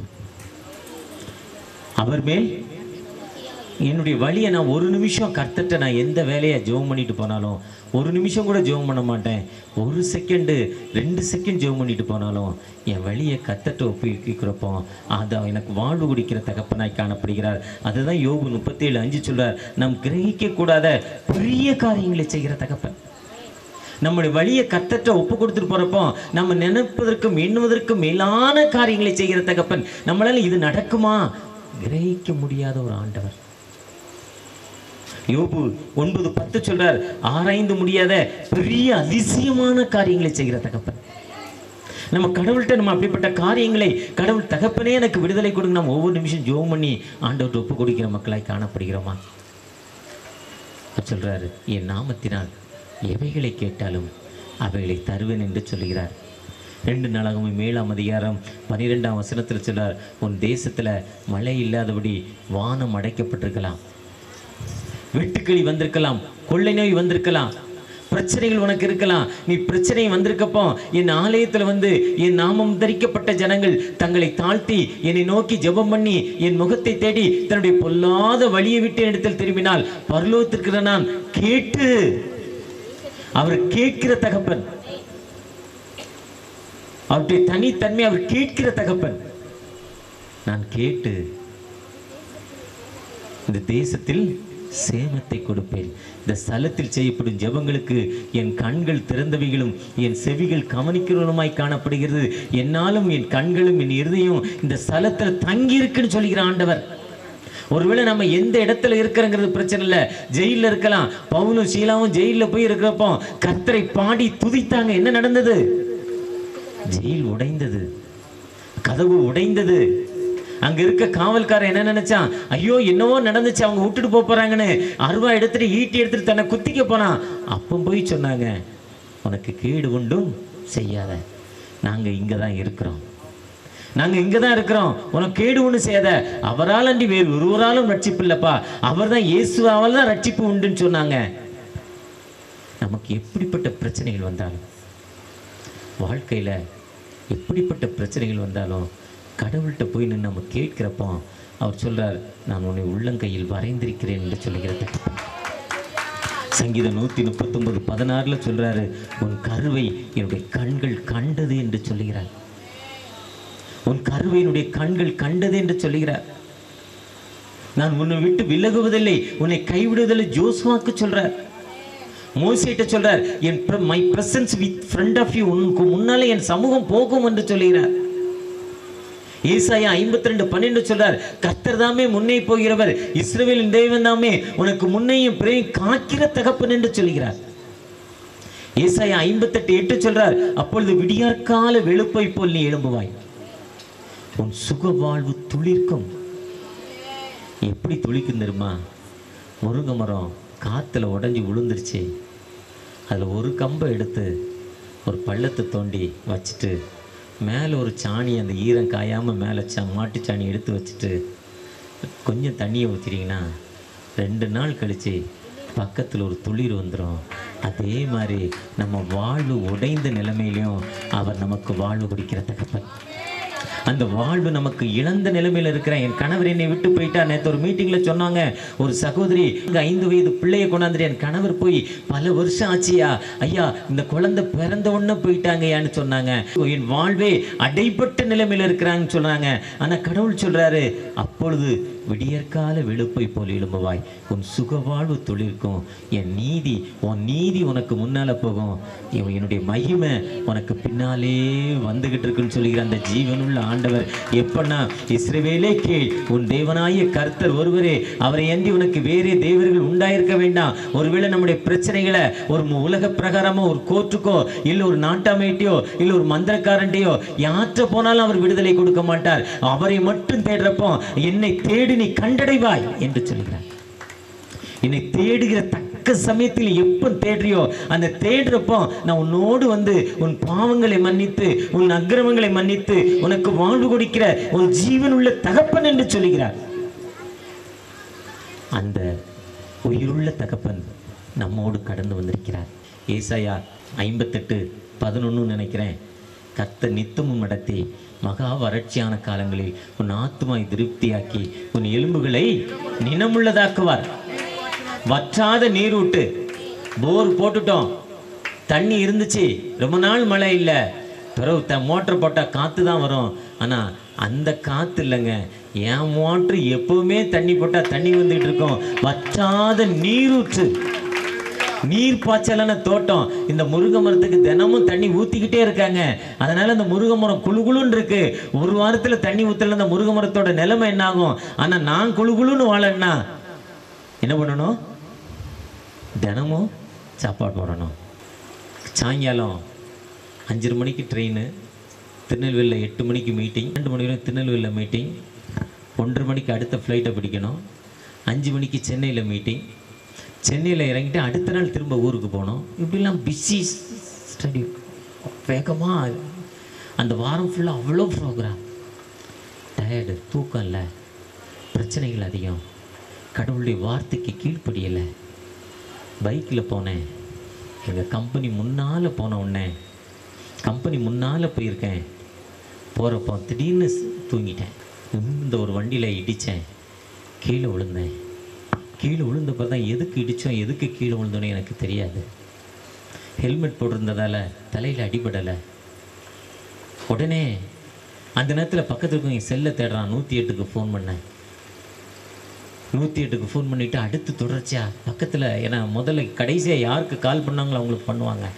அவர் மேல் என்னுடைய வழியை நான் ஒரு நிமிஷம் கர்த்தர்ட்ட நான் எந்த வேலையை ஜெபம் பண்ணிட்டு போனாலும் ஒரு நிமிஷம் கூட ஜெபம் பண்ண மாட்டேன். ஒரு செகண்டு ரெண்டு செகண்ட் ஜெபம் பண்ணிட்டு போனாலும் என் வழியை கர்த்தர்ட்ட ஒப்புவிக்கிறப்போ அதான் எனக்கு வாழ்வு குடிக்கிற தகப்பனாய் காணப்படுகிறார். அதுதான் யோபு முப்பத்தி ஏழு அஞ்சு சொல்றார், நம் கிரகிக்க கூடாத பெரிய காரியங்களை செய்கிற தகப்பன். நம்முடைய வழியை கர்த்தர்ட்ட ஒப்பு கொடுத்துட்டு போறப்போ நம்ம நினைப்பதற்கும் எண்ணுவதற்கும் மேலான காரியங்களை செய்கிற தகப்பன். நம்மளால இது நடக்குமா? கிரகிக்க முடியாத ஒரு ஆண்டவர். யோபு ஒன்பது பத்து சொல்றார், ஆராய்ந்து முடியாத பெரிய அதிசயமான காரியங்களை செய்கிற தகப்பன். நம்ம கடவுள்கிட்ட நம்ம அப்படிப்பட்ட காரியங்களை கடவுள் தகப்பனே எனக்கு விடுதலை கொடுங்க நம்ம ஒவ்வொரு நிமிஷம் ஜெபம் பண்ணி ஆண்டவர்கிட்ட ஒப்பு கொடுக்கிற மக்களாய் காணப்படுகிறோமா? சொல்றாரு, என் நாமத்தினால் எவைகளை கேட்டாலும் அவைகளை தருவேன் என்று சொல்கிறார். ரெண்டு நாளாகவும் ஏழாம் அதிகாரம் பனிரெண்டாம் வசனத்தில் சொல்றார், உன் தேசத்துல மழை இல்லாதபடி வானம் அடைக்கப்பட்டிருக்கலாம், வெட்டுக்கிளி வந்திருக்கலாம், கொள்ளை நோய் வந்திருக்கலாம், பிரச்சனைகள் உனக்கு இருக்கலாம். நீ பிரச்சனை வந்திருக்கப்போ என் ஆலயத்தில் வந்து என் நாமம் தரிக்கப்பட்ட ஜனங்கள் தங்களை தாழ்த்தி என்னை நோக்கி ஜெபம் பண்ணி என் முகத்தை தேடி தன்னுடைய பொல்லாத வழியை விட்டு இடத்தில் திரும்பினால் பரலோகத்திற்கு நான் கேட்டு, அவர் கேட்கிற தகப்பன், அவருடைய தனித்தன்மை அவர் கேட்கிற தகப்பன். நான் கேட்டு இந்த தேசத்தில் சேமத்தை கொடுப்பேன். இந்த ஸ்தலத்தில் செய்யப்படும் ஜெபங்களுக்கு என் கண்கள் திறந்தவைகளும் என் செவிகள் கவனிக்கிறவனுமாய் காணப்படுகிறது. என்னாலும் என் கண்களும் என் இருதயம் இந்த ஸ்தலத்தில் தங்கி இருக்குன்னு சொல்லுகிற ஆண்டவர். ஒருவேளை நம்ம எந்த இடத்துல இருக்கிறங்கிறது பிரச்சனை இல்லை, ஜெயிலில் இருக்கலாம். பவுலும் சீலாவும் ஜெயிலில் போய் இருக்கிறப்போ கர்த்தரை பாடி துதித்தாங்க. என்ன நடந்தது? ஜெயில் உடைந்தது, கதவு உடைந்தது. அங்க இருக்க காவல்காரன் என்ன நினைச்சான், ஐயோ என்னவோ நடந்துச்சு, அவங்க விட்டுட்டு போறாங்கன்னு அருவா எடுத்துட்டு ஈட்டி எடுத்துட்டு தன்னை குத்திக்க போனான். அப்போ போய் சொன்னாங்க, உனக்கு கேடு ஒன்றும் செய்யாத, நாங்க இங்கதான் இருக்கிறோம், நாங்க இங்கதான் இருக்கிறோம், உனக்கு கேடு ஒண்ணு செய்யாத. அவரால் அன்றி வேறு ஒருவராலும் ரட்சிப்பு இல்லப்பா, அவர் தான் இயேசுவால் தான் ரட்சிப்பு உண்டுன்னு சொன்னாங்க. நமக்கு எப்படிப்பட்ட பிரச்சனைகள் வந்தாலும் வாழ்க்கையில எப்படிப்பட்ட பிரச்சனைகள் வந்தாலும் கடவுள்கிட்ட போய் நின்று நம்ம கேட்கிறப்போ அவர் சொல்றார், நான் உன்னை உள்ளங்கையில் வரைந்திருக்கிறேன் என்று சொல்லுகிறது. சங்கீதம் நூற்றி முப்பத்தொன்பது பதினாறுல சொல்றாரு, உன் கருவை என்னுடைய கண்கள் கண்டது என்று சொல்லுகிறார். உன் கருவை என்னுடைய கண்கள் கண்டது என்று சொல்லுகிறார். நான் உன்னை விட்டு விலகுவதில்லை, உன்னை கைவிடுவதில்லை. ஜோசுவாக்கு சொல்றார், மோசேட்ட சொல்றார், என் my presence with front of you, உனக்கு முன்னாலே என் சமூகம் போகும் என்று சொல்லுகிறார். ஏசாயா ஐம்பத்தி ரெண்டு பன்னெண்டு சொல்றார், கர்த்தர் தாமே முன்னே போகிறவர், இஸ்ரவேலின் தேவன் தாமே உனக்கு முன்னையும் பிறையும் காக்கிற தகப்பன் என்று சொல்கிறார். ஏசாயா ஐம்பத்தி எட்டு எட்டு சொல்றார், அப்பொழுது விடியார்கால வெளுப்பை போல் நீ எழும்புவாய், உன் சுக வாழ்வு துளிர்க்கும். எப்படி துளிக்கும் தெரியுமா? முருங்கை மரம் காத்துல உடஞ்சி விழுந்துருச்சு, அதில் ஒரு கம்பை எடுத்து ஒரு பள்ளத்தை தோண்டி வச்சுட்டு மேலே ஒரு சாணி, அந்த ஈரம் காயாமல் மேலே சா மாட்டு சாணி எடுத்து வச்சுட்டு கொஞ்சம் தண்ணியை ஊற்றிட்டிங்கன்னா ரெண்டு நாள் கழித்து பக்கத்தில் ஒரு துளிர் வந்துடும். அதே மாதிரி நம்ம வாழ்வு உடைந்த நிலைமையிலையும் அவர் நமக்கு வாழ்வு கொடுக்கிற தகப்பன். அந்த வாழ்வு நமக்கு இழந்த நிலைமையில் இருக்கிற என் கணவர் என்னை விட்டு போயிட்டா. நேற்று ஒரு மீட்டிங்கில் சொன்னாங்க, ஒரு சகோதரி இங்கே ஐந்து வயது பிள்ளையை கொண்டாந்துட்டு, என் கணவர் போய் பல வருஷம் ஆச்சியா ஐயா, இந்த குழந்தை பிறந்த உடனே போயிட்டாங்கயான்னு சொன்னாங்க. என் வாழ்வே அடைப்பட்ட நிலைமையில் இருக்கிறாங்கன்னு சொன்னாங்க. ஆனால் கடவுள் சொல்றாரு, அப்பொழுது விடியற்கால வெளுப்பை போல் எழும்புவாய், உன் சுக வாழ்வு தொழிற்கும், என் நீதி உன் நீதி உனக்கு முன்னால போகும், என்னுடைய மகிமை உனக்கு பின்னாலே வந்துகிட்டு இருக்குன்னு சொல்லுகிற அந்த ஜீவனுள்ள ஆண்டவர் எப்பன்னா, இஸ்ரவேலே கேள், உன் தேவனாய கர்த்தர் ஒருவரே, அவரை ஏந்தி உனக்கு வேறே தேவர்கள் உண்டாயிருக்க வேண்டாம். ஒருவேளை நம்முடைய பிரச்சனைகளை ஒரு உலக பிரகாரமோ ஒரு கோர்ட்டுக்கோ இல்லை ஒரு நாட்டாமையிட்டையோ இல்லை ஒரு மந்திரக்காரன்ட்டையோ யாற்ற போனாலும் அவர் விடுதலை கொடுக்க மாட்டார். அவரை மட்டும் தேடுறப்போ என்னை தேடி நீ கண்டடைவாய் என்று சொல்கிறார். என்னை தேடுகிற தக்க சமயத்தில் எப்ப தேடுறியோ அந்த தேடுறப்போ நான் உன்னோடு வந்து உன் பாவங்களை மன்னித்து உன் அக்கிரமங்களை மன்னித்து உனக்கு வாழ்வு கொடுக்கிற ஒரு ஜீவனுள்ள தகப்பன் என்று சொல்கிறார். அந்த உயிருள்ள தகப்பன் நம்மோடு கடந்து வந்திருக்கிறார். ஏசாயா ஐம்பத்தெட்டு பதினொன்னு நினைக்கிறேன், கர்த்தர் நித்தமும் நடத்தி மகா வறட்சியான காலங்களில் உன் ஆத்துமாய் திருப்தியாக்கி உன் எலும்புகளை நினமுள்ளதாக்குவார். வற்றாத நீரூட்டு, போர் போட்டுட்டோம், தண்ணி இருந்துச்சு, ரொம்ப நாள் மழை இல்லை, பிறகு த மோட்டர் போட்டால் காற்று தான் வரும். ஆனால் அந்த காற்று இல்லைங்க, என் மோட்ரு எப்பவுமே தண்ணி போட்டால் தண்ணி வந்துகிட்டு இருக்கோம். வற்றாத நீரூற்று, நீர் பாய்ச்சலான தோட்டம். இந்த முருங்கை மரத்துக்கு தினமும் தண்ணி ஊற்றிக்கிட்டே இருக்காங்க. அதனால அந்த முருங்கை மரம் குழு குழுன்னு இருக்கு. ஒரு வாரத்தில் தண்ணி ஊற்றல அந்த முருங்கை மரத்தோட நிலைமை என்ன ஆகும்? ஆனால் நான் குழு குழுன்னு வாழன்னா என்ன பண்ணணும்? தினமும் சாப்பாடு போடணும். சாயங்காலம் அஞ்சரை மணிக்கு ட்ரெயின், திருநெல்வேலியில் எட்டு மணிக்கு மீட்டிங், ரெண்டு மணி வரைக்கும் திருநெல்வேலியில் மீட்டிங், ஒன்றரை மணிக்கு அடுத்த ஃப்ளைட்டை பிடிக்கணும், அஞ்சு மணிக்கு சென்னையில் மீட்டிங், சென்னையில் இறங்கிட்டு அடுத்த நாள் திரும்ப ஊருக்கு போனோம். இப்படிலாம் பிஸி ஸ்டடி வேகமாக அந்த வாரம் ஃபுல்லாக அவ்வளோ ப்ரோக்ராம். டயர்டு, தூக்கம் இல்லை, பிரச்சனைகள் அதிகம், கடவுளுடைய வார்த்தைக்கு கீழ்ப்படியலை. பைக்கில் போனேன், எங்கள் கம்பெனி முன்னால் போன உடனே கம்பெனி முன்னால் போயிருக்கேன். போகிறப்போ திடீர்னு தூங்கிட்டேன். இந்த ஒரு வண்டியில் இடித்தேன், கீழே விழுந்தேன். கீழே விழுந்தப்போ தான் எதுக்கு இடித்தோம் எதுக்கு கீழே விழுந்தோன்னு எனக்கு தெரியாது. ஹெல்மெட் போட்டிருந்ததால் தலையில் அடிபடலை. உடனே அந்த நேரத்தில் பக்கத்தில் இருக்கவங்க செல்லை தேடுறான். நூற்றி எட்டுக்கு ஃபோன் பண்ணேன். நூற்றி எட்டுக்கு ஃபோன் பண்ணிவிட்டு அடுத்து தொடர்ச்சியாக பக்கத்தில், ஏன்னா முதல்ல கடைசியாக யாருக்கு கால் பண்ணாங்களோ அவங்களுக்கு பண்ணுவாங்க.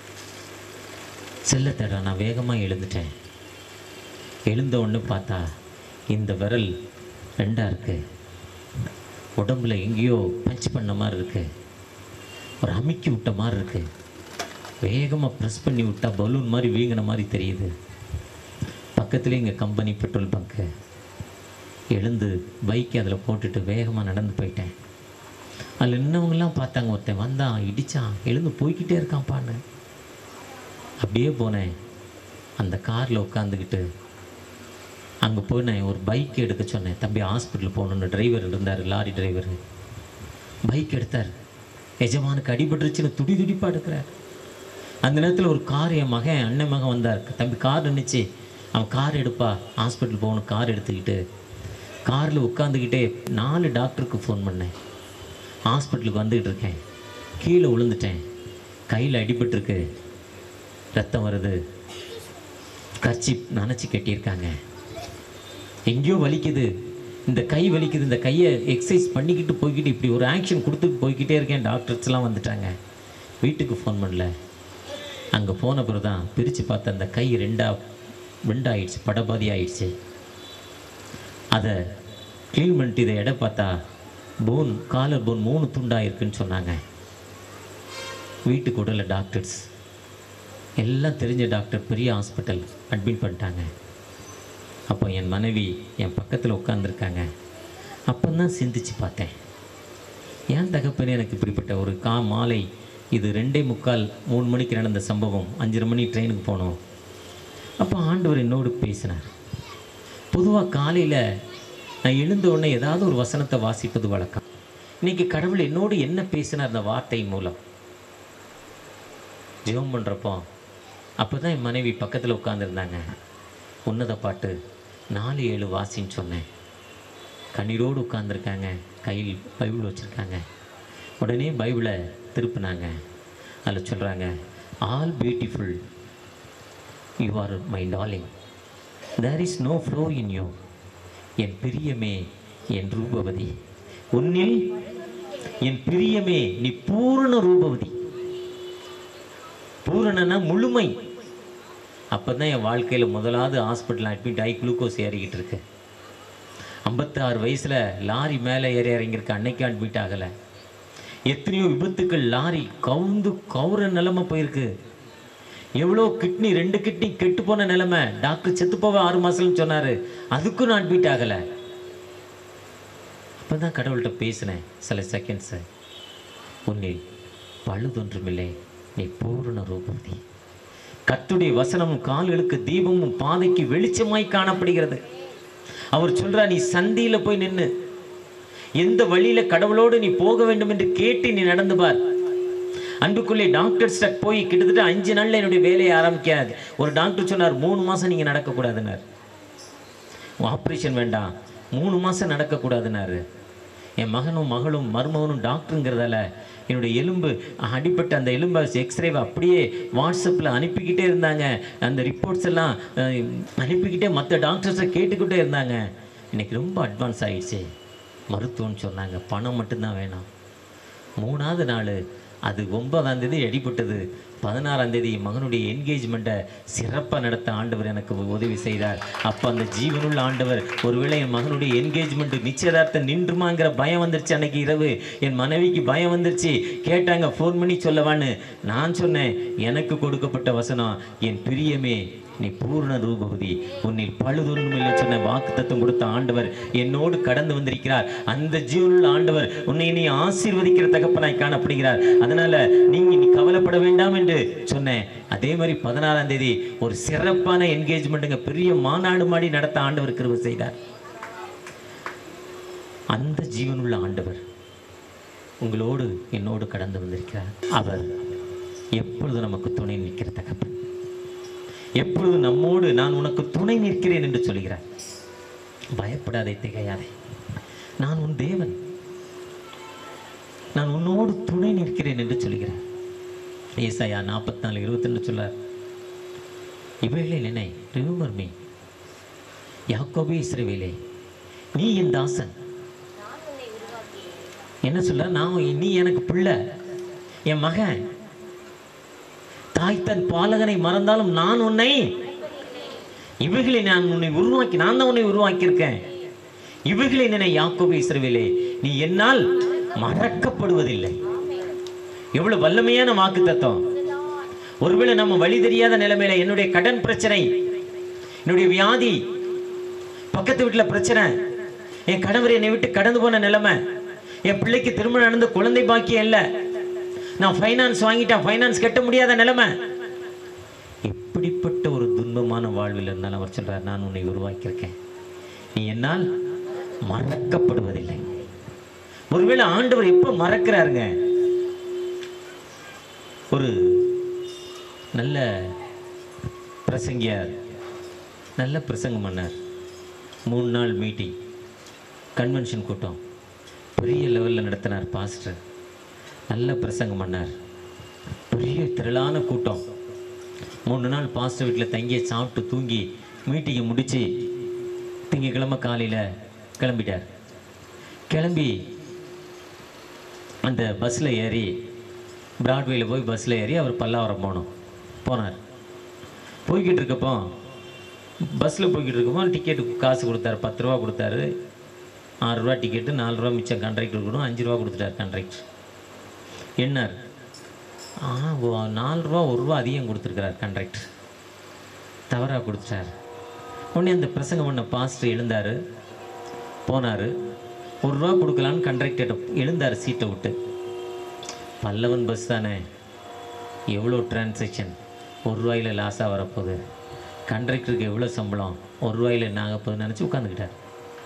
செல்லை தேடுறான். நான் வேகமாக எழுந்துட்டேன். எழுந்த ஒன்று பார்த்தா இந்த விரல் ரெண்டாக இருக்குது, உடம்புல எங்கேயோ பஞ்ச் பண்ண மாதிரி இருக்குது, ஒரு அமுக்கி விட்ட மாதிரி இருக்குது. வேகமாக ப்ரெஸ் பண்ணி விட்டால் பலூன் மாதிரி வீங்கின மாதிரி தெரியுது. பக்கத்துலேயே எங்கள் கம்பெனி பெட்ரோல் பங்க்கு. எழுந்து பைக்கை அதில் போட்டுட்டு வேகமாக நடந்து போயிட்டேன். அதில் இன்னவங்கெல்லாம் பார்த்தாங்க, ஒருத்தன் வந்தான், இடித்தான், எழுந்து போய்கிட்டே இருக்கான்ப்பான்னு. அப்படியே போனேன். அந்த காரில் உட்காந்துக்கிட்டு அங்கே போய் நான் ஒரு பைக் எடுக்க சொன்னேன். தம்பி ஹாஸ்பிட்டல் போகணுன்னு. டிரைவர் இருந்தார், லாரி டிரைவர். பைக் எடுத்தார். எஜமானுக்கு அடிபட்டுருச்சுன்னு துடி துடிப்பாக எடுக்கிறார். அந்த நேரத்தில் ஒரு கார் என் மகன் அண்ணன் மகன் வந்தார். தம்பி கார் நின்றுச்சு, அவன் கார் எடுப்பா, ஹாஸ்பிட்டல் போகணும். கார் எடுத்துக்கிட்டு காரில் உட்காந்துக்கிட்டே நாலு டாக்டருக்கு ஃபோன் பண்ணேன். ஹாஸ்பிட்டலுக்கு வந்துக்கிட்டு இருக்கேன், கீழே விழுந்துட்டேன், கையில் அடிபட்டிருக்கு, ரத்தம் வருது, கர்ச்சி நனைச்சி கட்டியிருக்காங்க, எங்கேயோ வலிக்குது, இந்த கை வலிக்குது, இந்த கையை எக்ஸசைஸ் பண்ணிக்கிட்டு போய்கிட்டு இப்படி ஒரு ஆக்ஷன் கொடுத்துட்டு போய்கிட்டே இருக்கேன். டாக்டர்ஸ்லாம் வந்துட்டாங்க. வீட்டுக்கு ஃபோன் பண்ணல. அங்கே போன பிறகு தான் பிரித்து பார்த்து அந்த கை ரெண்டா ரெண்டாயிடுச்சு, படபாதி ஆயிடுச்சு. அதை க்ளீன் பண்ணிட்டு இதை எடை பார்த்தா போன், காலர் போன் மூணு துண்டாக இருக்குன்னு சொன்னாங்க. வீட்டுக்கு உடல டாக்டர்ஸ் எல்லாம் தெரிஞ்ச டாக்டர், பெரிய ஹாஸ்பிட்டல் அட்மிட் பண்ணிட்டாங்க. அப்போ என் மனைவி என் பக்கத்தில் உட்காந்துருக்காங்க. அப்போ தான் சிந்திச்சு பார்த்தேன், ஏன் தகப்பனே எனக்கு இப்படிப்பட்ட ஒரு கா மாலை, இது ரெண்டே முக்கால் மூணு மணிக்கு நடந்த சம்பவம், அஞ்சரை மணி ட்ரெயினுக்கு போனோம். அப்போ ஆண்டவர் என்னோடு பேசினார். பொதுவாக காலையில் நான் எழுந்த உடனே ஏதாவது ஒரு வசனத்தை வாசிப்பது வழக்கம். இன்றைக்கி கடவுள் என்னோடு என்ன பேசினார் அந்த வார்த்தை மூலம் ஜெபம் பண்ணுறப்போ, அப்போ தான் என் மனைவி பக்கத்தில் உட்காந்துருந்தாங்க. உன்னத பாட்டு நாலு ஏழு வாசின்னு சொன்னேன். கண்ணீரோடு உட்காந்துருக்காங்க, கையில் பைபிள் வச்சுருக்காங்க. உடனே பைபிளை திருப்பினாங்க. அதில் சொல்கிறாங்க, all beautiful you are my darling, there is no flaw in you, என் பிரியமே என் ரூபவதி, உன்னில் என் பிரியமே நீ பூரண ரூபவதி. பூரணனா முழுமை. அப்போ தான் என் வாழ்க்கையில் முதலாவது ஹாஸ்பிட்டல் அட்மிட் ஆகி குளுக்கோஸ் ஏறிக்கிட்டு இருக்கு. ஐம்பத்தாறு வயசில் லாரி மேலே ஏறி இறங்கியிருக்கு, அன்னைக்கு அட்மிட் ஆகலை. எத்தனையோ விபத்துக்கள், லாரி கவுந்து கவுற நிலைமை போயிருக்கு. எவ்வளோ கிட்னி, ரெண்டு கிட்னி கெட்டு போன நிலைமை. டாக்டர் செத்து போக ஆறு மாதம்னு சொன்னார், அதுக்கும் நான் அட்மிட் ஆகலை. அப்போ தான் கடவுள்கிட்ட பேசினேன் சில செகண்ட்ஸு, உன்னில் பழுதொன்றுமில்லை, நீ பூரண ரூபவதி. கர்த்தருடைய வசனமும் கால்களுக்கு தீபமும் பாதைக்கு வெளிச்சமாய் காணப்படுகிறது. அவர் சொல்றார், நீ சந்தியில போய் நின்று எந்த வழியில கடவுளோடு நீ போக வேண்டும் என்று கேட்டு நீ நடந்து பார். அன்புக்குள்ளே டாக்டர்ஸ்ட போய் கிட்டத்தட்ட அஞ்சு நாள்ல என்னுடைய வேலையை ஆரம்பிக்காது. ஒரு டாக்டர் சொன்னார், மூணு மாசம் நீங்க நடக்கக்கூடாதுன்னார். ஆப்ரேஷன் வேண்டாம், மூணு மாசம் நடக்கக்கூடாதுன்னாரு. என் மகனும் மகளும் மருமகனும் டாக்டருங்கிறதால என்னுடைய எலும்பு அடிப்பட்ட அந்த எலும்பை எக்ஸ்ரேவை அப்படியே வாட்ஸ்அப்பில் அனுப்பிக்கிட்டே இருந்தாங்க. அந்த ரிப்போர்ட்ஸ் எல்லாம் அனுப்பிக்கிட்டே மற்ற டாக்டர்ஸை கேட்டுக்கிட்டே இருந்தாங்க. இன்னைக்கு ரொம்ப அட்வான்ஸ் ஆகிடுச்சு. மருத்துவம்னு சொன்னாங்க, பணம் மட்டும்தான் வேணாம். மூணாவது நாள் அது ஒன்பதாம் தேதி அடிபட்டது. பதினாறாம் தேதி மகனுடைய என்கேஜ்மெண்ட்டை சிறப்பாக நடத்த ஆண்டவர் எனக்கு உதவி செய்தார். அப்போ அந்த ஜீவனுள்ள ஆண்டவர், ஒருவேளை என் மகனுடைய என்கேஜ்மெண்ட் நிச்சயதார்த்தம் நின்றுமாங்கிற பயம் வந்துருச்சு. அன்னைக்கு இரவு என் மனைவிக்கு பயம் வந்துருச்சு. கேட்டாங்க, ஃபோன் பண்ணி சொல்லவான்னு. நான் சொன்னேன், எனக்கு கொடுக்கப்பட்ட வசனம், என் பிரியமே நீ பூர்ண ரூபவதி, உன்னில் பழுதொன்றும் இல்லை சொன்ன வாக்கு தத்துவம் கொடுத்த ஆண்டவர் என்னோடு கடந்து வந்திருக்கிறார். அந்த ஜீவனுள்ள ஆண்டவர் உன்னை நீ ஆசீர்வதிக்கிற தகப்பனாய் காணப்படுகிறார். அதனால நீங்க நீ கவலைப்பட வேண்டாம் என்று சொன்னேன். அதே மாதிரி பதினாறாம் தேதி ஒரு சிறப்பான என்கேஜ்மெண்ட்டுங்க, பெரிய மாநாடு மாடி நடத்த ஆண்டவர் கிருபை செய்தார். அந்த ஜீவனுள்ள ஆண்டவர் உங்களோடு என்னோடு கடந்து வந்திருக்கிறார். அவர் எப்பொழுது நமக்கு துணை நிற்கிற தகப்பன், எப்பொழுது நம்மோடு நான் உனக்கு துணை நிற்கிறேன் என்று சொல்கிறார். பயப்படாதே, திகையாதே, நான் உன் தேவன், நான் உன்னோடு துணை நிற்கிறேன் என்று சொல்கிறார். ஏசாயா நாற்பத்தி நாலு இருபத்தி ரெண்டு சொல்லார், இவைகளை நினை, ரிமெம்பர் மீ, யாக்கோபே இஸ்ரவேலே, நீ என் தாசன். என்ன சொல்ல, நான் நீ எனக்கு பிள்ளை, என் மகன். தாய் தன் பாலகனை மறந்தாலும் நான் உன்னை, இவைகளை நான் உன்னை உருவாக்கி, நான் தான் உன்னை உருவாக்கியிருக்கேன். இவைகளை நினை யாக்கோபே இஸ்ரவேலே, நீ என்னால் மறக்கப்படுவதில்லை. எவ்வளவு வல்லமையான வாக்கு தத்துவம். ஒருவேளை நம்ம வழி தெரியாத நிலைமையில, என்னுடைய கடன் பிரச்சனை, என்னுடைய வியாதி, பக்கத்து வீட்டுல பிரச்சனை, என் கணவர் என்னை விட்டு கடந்து போன நிலைமை, என் பிள்ளைக்கு திருமணம் நடந்து குழந்தை பாக்கியம் இல்லை, நான் ஃபைனான்ஸ் வாங்கிட்டேன், ஃபைனான்ஸ் கட்ட முடியாத நிலைமை, எப்படிப்பட்ட ஒரு துன்பமான வாழ்வில் இருந்தாலும் அவர் சொல்றார், நான் உன்னை உருவாக்கியிருக்கேன், நீ என்னால் மறக்கப்படுவதில்லை. ஒருவேளை ஆண்டவர் எப்ப மறக்கிறாருங்க, ஒரு நல்ல பிரசங்கியார், நல்ல பிரசங்கம் பண்ணார். மூணு நாள் மீட்டிங், கன்வென்ஷன் கூட்டம் பெரிய லெவலில் நடத்தினார். பாஸ்டர் நல்ல பிரசங்கம் பண்ணார். பெரிய திரளான கூட்டம். மூணு நாள் பாஸ்டர் வீட்டில் தங்கி சாப்பிட்டு தூங்கி மீட்டிங்கை முடித்து திங்கக்கிழமை காலையில் கிளம்பிட்டார். கிளம்பி அந்த பஸ்ஸில் ஏறி பிராட்வேயில் போய் பஸ்ஸில் ஏறி அவர் பல்லாவரம் போனோம் போனார். போய்கிட்டு இருக்கப்போ பஸ்ஸில் போய்கிட்டு இருக்கப்போ டிக்கெட்டு காசு கொடுத்தாரு. பத்து ரூபா கொடுத்தாரு. ஆறு ரூபா டிக்கெட்டு, நாலு ரூபா மிச்சம் கண்ட்ராக்டர் கொடுக்கணும். அஞ்சு ரூபா கொடுத்துட்டார் கண்ட்ராக்டர். என்னார் ஆ நாலு ரூபா ஒரு ரூபா அதிகம் கொடுத்துருக்கிறார் கண்ட்ராக்டர், தவறாக கொடுத்துட்டார். உடனே அந்த பிரசங்கம் பண்ண பாஸ்டர் எழுந்தார், போனார். ஒரு ரூபா கொடுக்கலான்னு கண்ட்ராக்டர்கிட்ட எழுந்தார் சீட்டை விட்டு. பல்லவன் பஸ் தானே, எவ்வளோ டிரான்சாக்ஷன், ஒரு ரூபாயில் லாஸாக வரப்போகுது, கண்ட்ராக்டருக்கு எவ்வளோ சம்பளம், ஒரு ரூபாயில் என்ன ஆக போகுதுன்னு நினச்சி உட்காந்துக்கிட்டார்.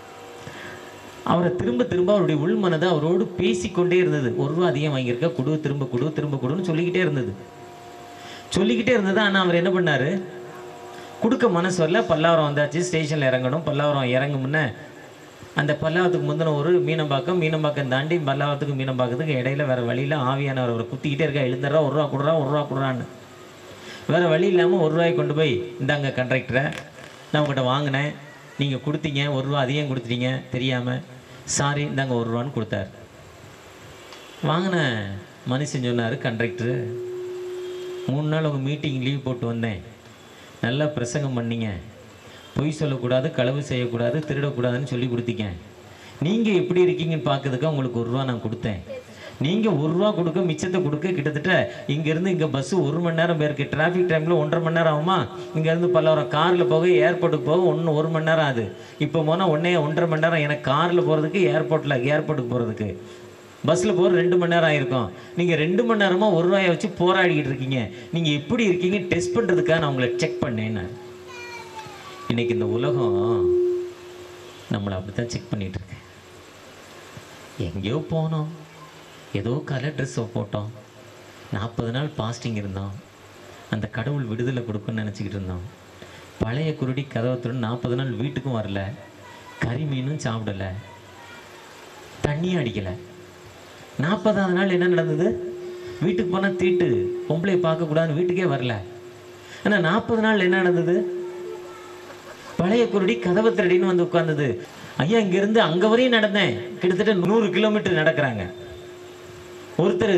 அவரை திரும்ப திரும்ப அவருடைய உள்மனதை அவரோடு பேசிக்கொண்டே இருந்தது. ஒரு ரூபா அதிகம் வாங்கியிருக்க, குடு, திரும்ப குடு, திரும்ப குடுன்னு சொல்லிக்கிட்டே இருந்தது சொல்லிக்கிட்டே இருந்தது ஆனால் அவர் என்ன பண்ணார், கொடுக்க மனசு வரல. பல்லாவரம் வந்தாச்சு, ஸ்டேஷனில் இறங்கணும். பல்லாவரம் இறங்குமுன்னே அந்த பல்லாவரத்துக்கு முந்தின ஒரு மீனம்பாக்கம், மீனம்பாக்கம் தாண்டி பல்லாவரத்துக்கு மீனம்பாக்கத்துக்கு இடையில வேறு வழியில் ஆவியானவர் அவரை குத்திக்கிட்டே இருக்கா. எழுந்துடுறா, ஒரு ரூபா கொடுறா, ஒரு ரூபா கொடுறான்னு. வேறு வழி இல்லாமல் ஒரு ரூபாய் கொண்டு போய், இந்தாங்க கண்ட்ராக்டரை, நான் உங்கள்கிட்ட வாங்கினேன், நீங்கள் கொடுத்தீங்க, ஒரு ரூபா அதிகம் கொடுத்துட்டீங்க தெரியாமல், சாரி, இந்தாங்க ஒரு ரூபான்னு கொடுத்தார். வாங்கின மனுஷன் சொன்னார், கண்ட்ராக்டரு, மூணு நாள் உங்கள் மீட்டிங் லீவ் போட்டு வந்தேன், நல்லா பிரசங்கம் பண்ணீங்க, பொய் சொல்லக்கூடாது, களவு செய்யக்கூடாது, திருடக்கூடாதுன்னு சொல்லி கொடுத்தீங்க. நீங்கள் எப்படி இருக்கீங்கன்னு பார்க்கறதுக்கு உங்களுக்கு ஒரு ரூபா நான் கொடுத்தேன். நீங்கள் ஒரு ரூபா கொடுக்க, மிச்சத்தை கொடுக்க கிட்டத்தட்ட இங்கேருந்து இங்கே பஸ்ஸு ஒரு மணி நேரம் போயிருக்கு. டிராஃபிக் டைமில் ஒன்றரை மணி நேரம் ஆகுமா? இங்கேருந்து பல்லவரம் காரில் போக ஏர்போர்ட்டுக்கு போக ஒன்று ஒரு மணி நேரம் ஆகுது. இப்போ போனால் ஒன்றே ஒன்றரை மணி நேரம் எனக்கு காரில் போகிறதுக்கு, ஏர்போர்ட்டில் ஏர்போர்ட்டுக்கு போகிறதுக்கு. பஸ்ஸில் போகிற ரெண்டு மணி நேரம் ஆகிருக்கும். நீங்கள் ரெண்டு மணி நேரமாக ஒரு ரூபாயை வச்சு போராடிக்கிட்டு இருக்கீங்க. நீங்கள் எப்படி இருக்கீங்க டெஸ்ட் பண்ணுறதுக்காக நான் உங்களை செக் பண்ணேன்னு. இன்றைக்கி இந்த உலகம் நம்மளை அப்படி தான் செக் பண்ணிகிட்ருக்கேன். எங்கேயோ போனோம், ஏதோ கலர் ட்ரெஸ்ஸை போட்டோம், நாற்பது நாள் பாஸ்டிங் இருந்தோம், அந்த கடவுள் விடுதலை கொடுக்குன்னு நினச்சிக்கிட்டு இருந்தோம். பழைய குருடி கதவத்துடன் நாற்பது நாள் வீட்டுக்கும் வரல, கறி மீனும் சாப்பிடலை, தண்ணியும் அடிக்கலை. நாற்பதாவது நாள் என்ன நடந்தது? வீட்டுக்கு போனால் தீட்டு, பொம்பளையை பார்க்கக்கூடாதுன்னு வீட்டுக்கே வரல. ஆனால் நாற்பது நாள் என்ன நடந்தது? பழைய குருடி கதவை திரடின்னு வந்து உட்கார்ந்தது. ஐயா, இங்கேருந்து அங்கே வரையும் நடந்தேன், கிட்டத்தட்ட நூறு கிலோமீட்டர் நடக்கிறாங்க. ஒருத்தர்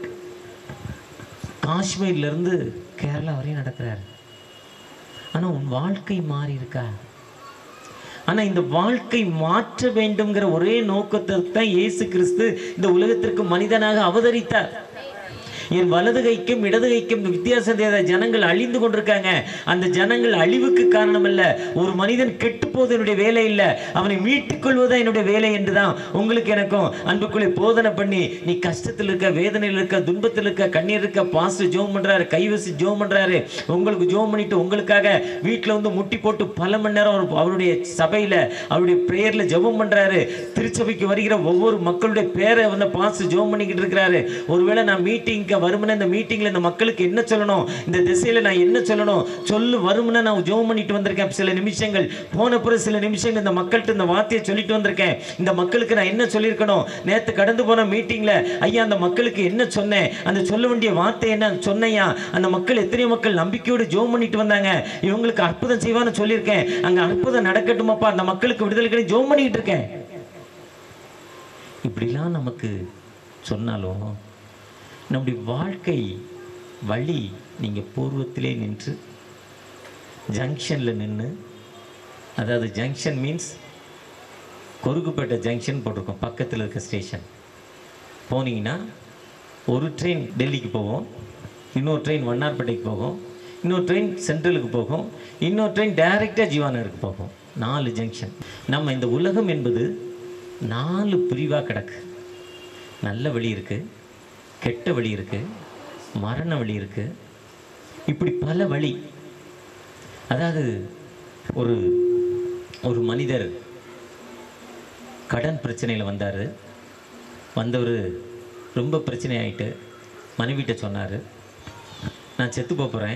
காஷ்மீர்லேருந்து கேரளா வரையும் நடக்கிறார். ஆனால் உன் வாழ்க்கை மாறி இருக்கா? ஆனால் இந்த வாழ்க்கை மாற்ற வேண்டும்ங்கிற ஒரே நோக்கத்திற்கு தான் இயேசு கிறிஸ்து இந்த உலகத்திற்கு மனிதனாக அவதரித்தார். என் வலது கைக்கும் இடது கைக்கும் வித்தியாசம் தெரியாத ஜனங்கள் அழிந்து கொண்டிருக்காங்க. அந்த ஜனங்கள் அழிவுக்கு காரணம் அல்ல, ஒரு மனிதன் கெட்டு போவது என்னுடைய வேலை இல்லை, அவனை மீட்டுக் கொள்வதுதான் என்னுடைய வேலை என்றுதான் உங்களுக்கு எனக்கும் அன்புக்குள்ளே போதனை பண்ணி, நீ கஷ்டத்தில் இருக்க, வேதனையில் இருக்க, துன்பத்தில் இருக்க, கண்ணீர் இருக்க, பாஸ்டர் ஜோம் பண்றாரு, கைவசி ஜோம் பண்றாரு, உங்களுக்கு ஜோம் பண்ணிட்டு உங்களுக்காக வீட்டில் வந்து முட்டி போட்டு பல மணி நேரம் அவருடைய சபையில அவருடைய பிரேயர்ல ஜெபம் பண்றாரு. திருச்சபைக்கு வருகிற ஒவ்வொரு மக்களுடைய பேரை வந்து பாஸ்டர் ஜோம் பண்ணிக்கிட்டு இருக்கிறாரு. ஒருவேளை நான் மீட்டிங் வருமுன்னா இந்த மீட்டிங்ல இந்த மக்களுக்கு என்ன சொல்லணும், இந்த திசையில நான் என்ன சொல்லணும் சொல்லு வருமுன்னா நான் ஜெபம் பண்ணிட்டு வந்திருக்கேன். சில நிமிஷங்கள் போன பிறகு சில நிமிஷங்கள் இந்த மக்கள்கிட்ட இந்த வார்த்தையை சொல்லிட்டு வந்திருக்கேன். இந்த மக்களுக்கு நான் என்ன சொல்லியிருக்கணும்? நேற்று கடந்து போன மீட்டிங்ல ஐயா அந்த மக்களுக்கு என்ன சொன்னேன், அந்த சொல்ல வேண்டிய வார்த்தை என்ன சொன்னையா? அந்த மக்கள் எத்தனை மக்கள் நம்பிக்கையோடு ஜெபம் பண்ணிட்டு வந்தாங்க. இவங்களுக்கு அற்புதம் செய்வான்னு சொல்லியிருக்கேன். அங்க அற்புதம் நடக்கட்டுமாப்பா, அந்த மக்களுக்கு விடுதலை ஜெபம் பண்ணிட்டு இருக்கேன். இப்படிலாம் நமக்கு சொன்னாலும் நம்முடைய வாழ்க்கை வழி, நீங்கள் பூர்வத்திலே நின்று ஜங்ஷனில் நின்று, அதாவது ஜங்ஷன் மீன்ஸ் கொருக்குப்பேட்டை ஜங்ஷன் போட்டிருக்கோம், பக்கத்தில் இருக்க ஸ்டேஷன் போனீங்கன்னா ஒரு ட்ரெயின் டெல்லிக்கு போகும், இன்னொரு ட்ரெயின் வண்ணார்பேட்டைக்கு போகும், இன்னொரு ட்ரெயின் சென்ட்ரலுக்கு போகும், இன்னொரு ட்ரெயின் டைரெக்டாக ஜீவானருக்கு போகும். நாலு ஜங்ஷன். நம்ம இந்த உலகம் என்பது நாலு பிரிவாக கிடக்கு. நல்ல வழி இருக்குது, கெட்ட வழி இருக்குது, மரண வழி இருக்குது, இப்படி பல வழி. அதாவது ஒரு ஒரு மனிதர் கடன் பிரச்சனையில் வந்தார். வந்தவர் ரொம்ப பிரச்சனை ஆகிட்டு மனைவிட்ட சொன்னார், நான் செத்து போகிறேன்,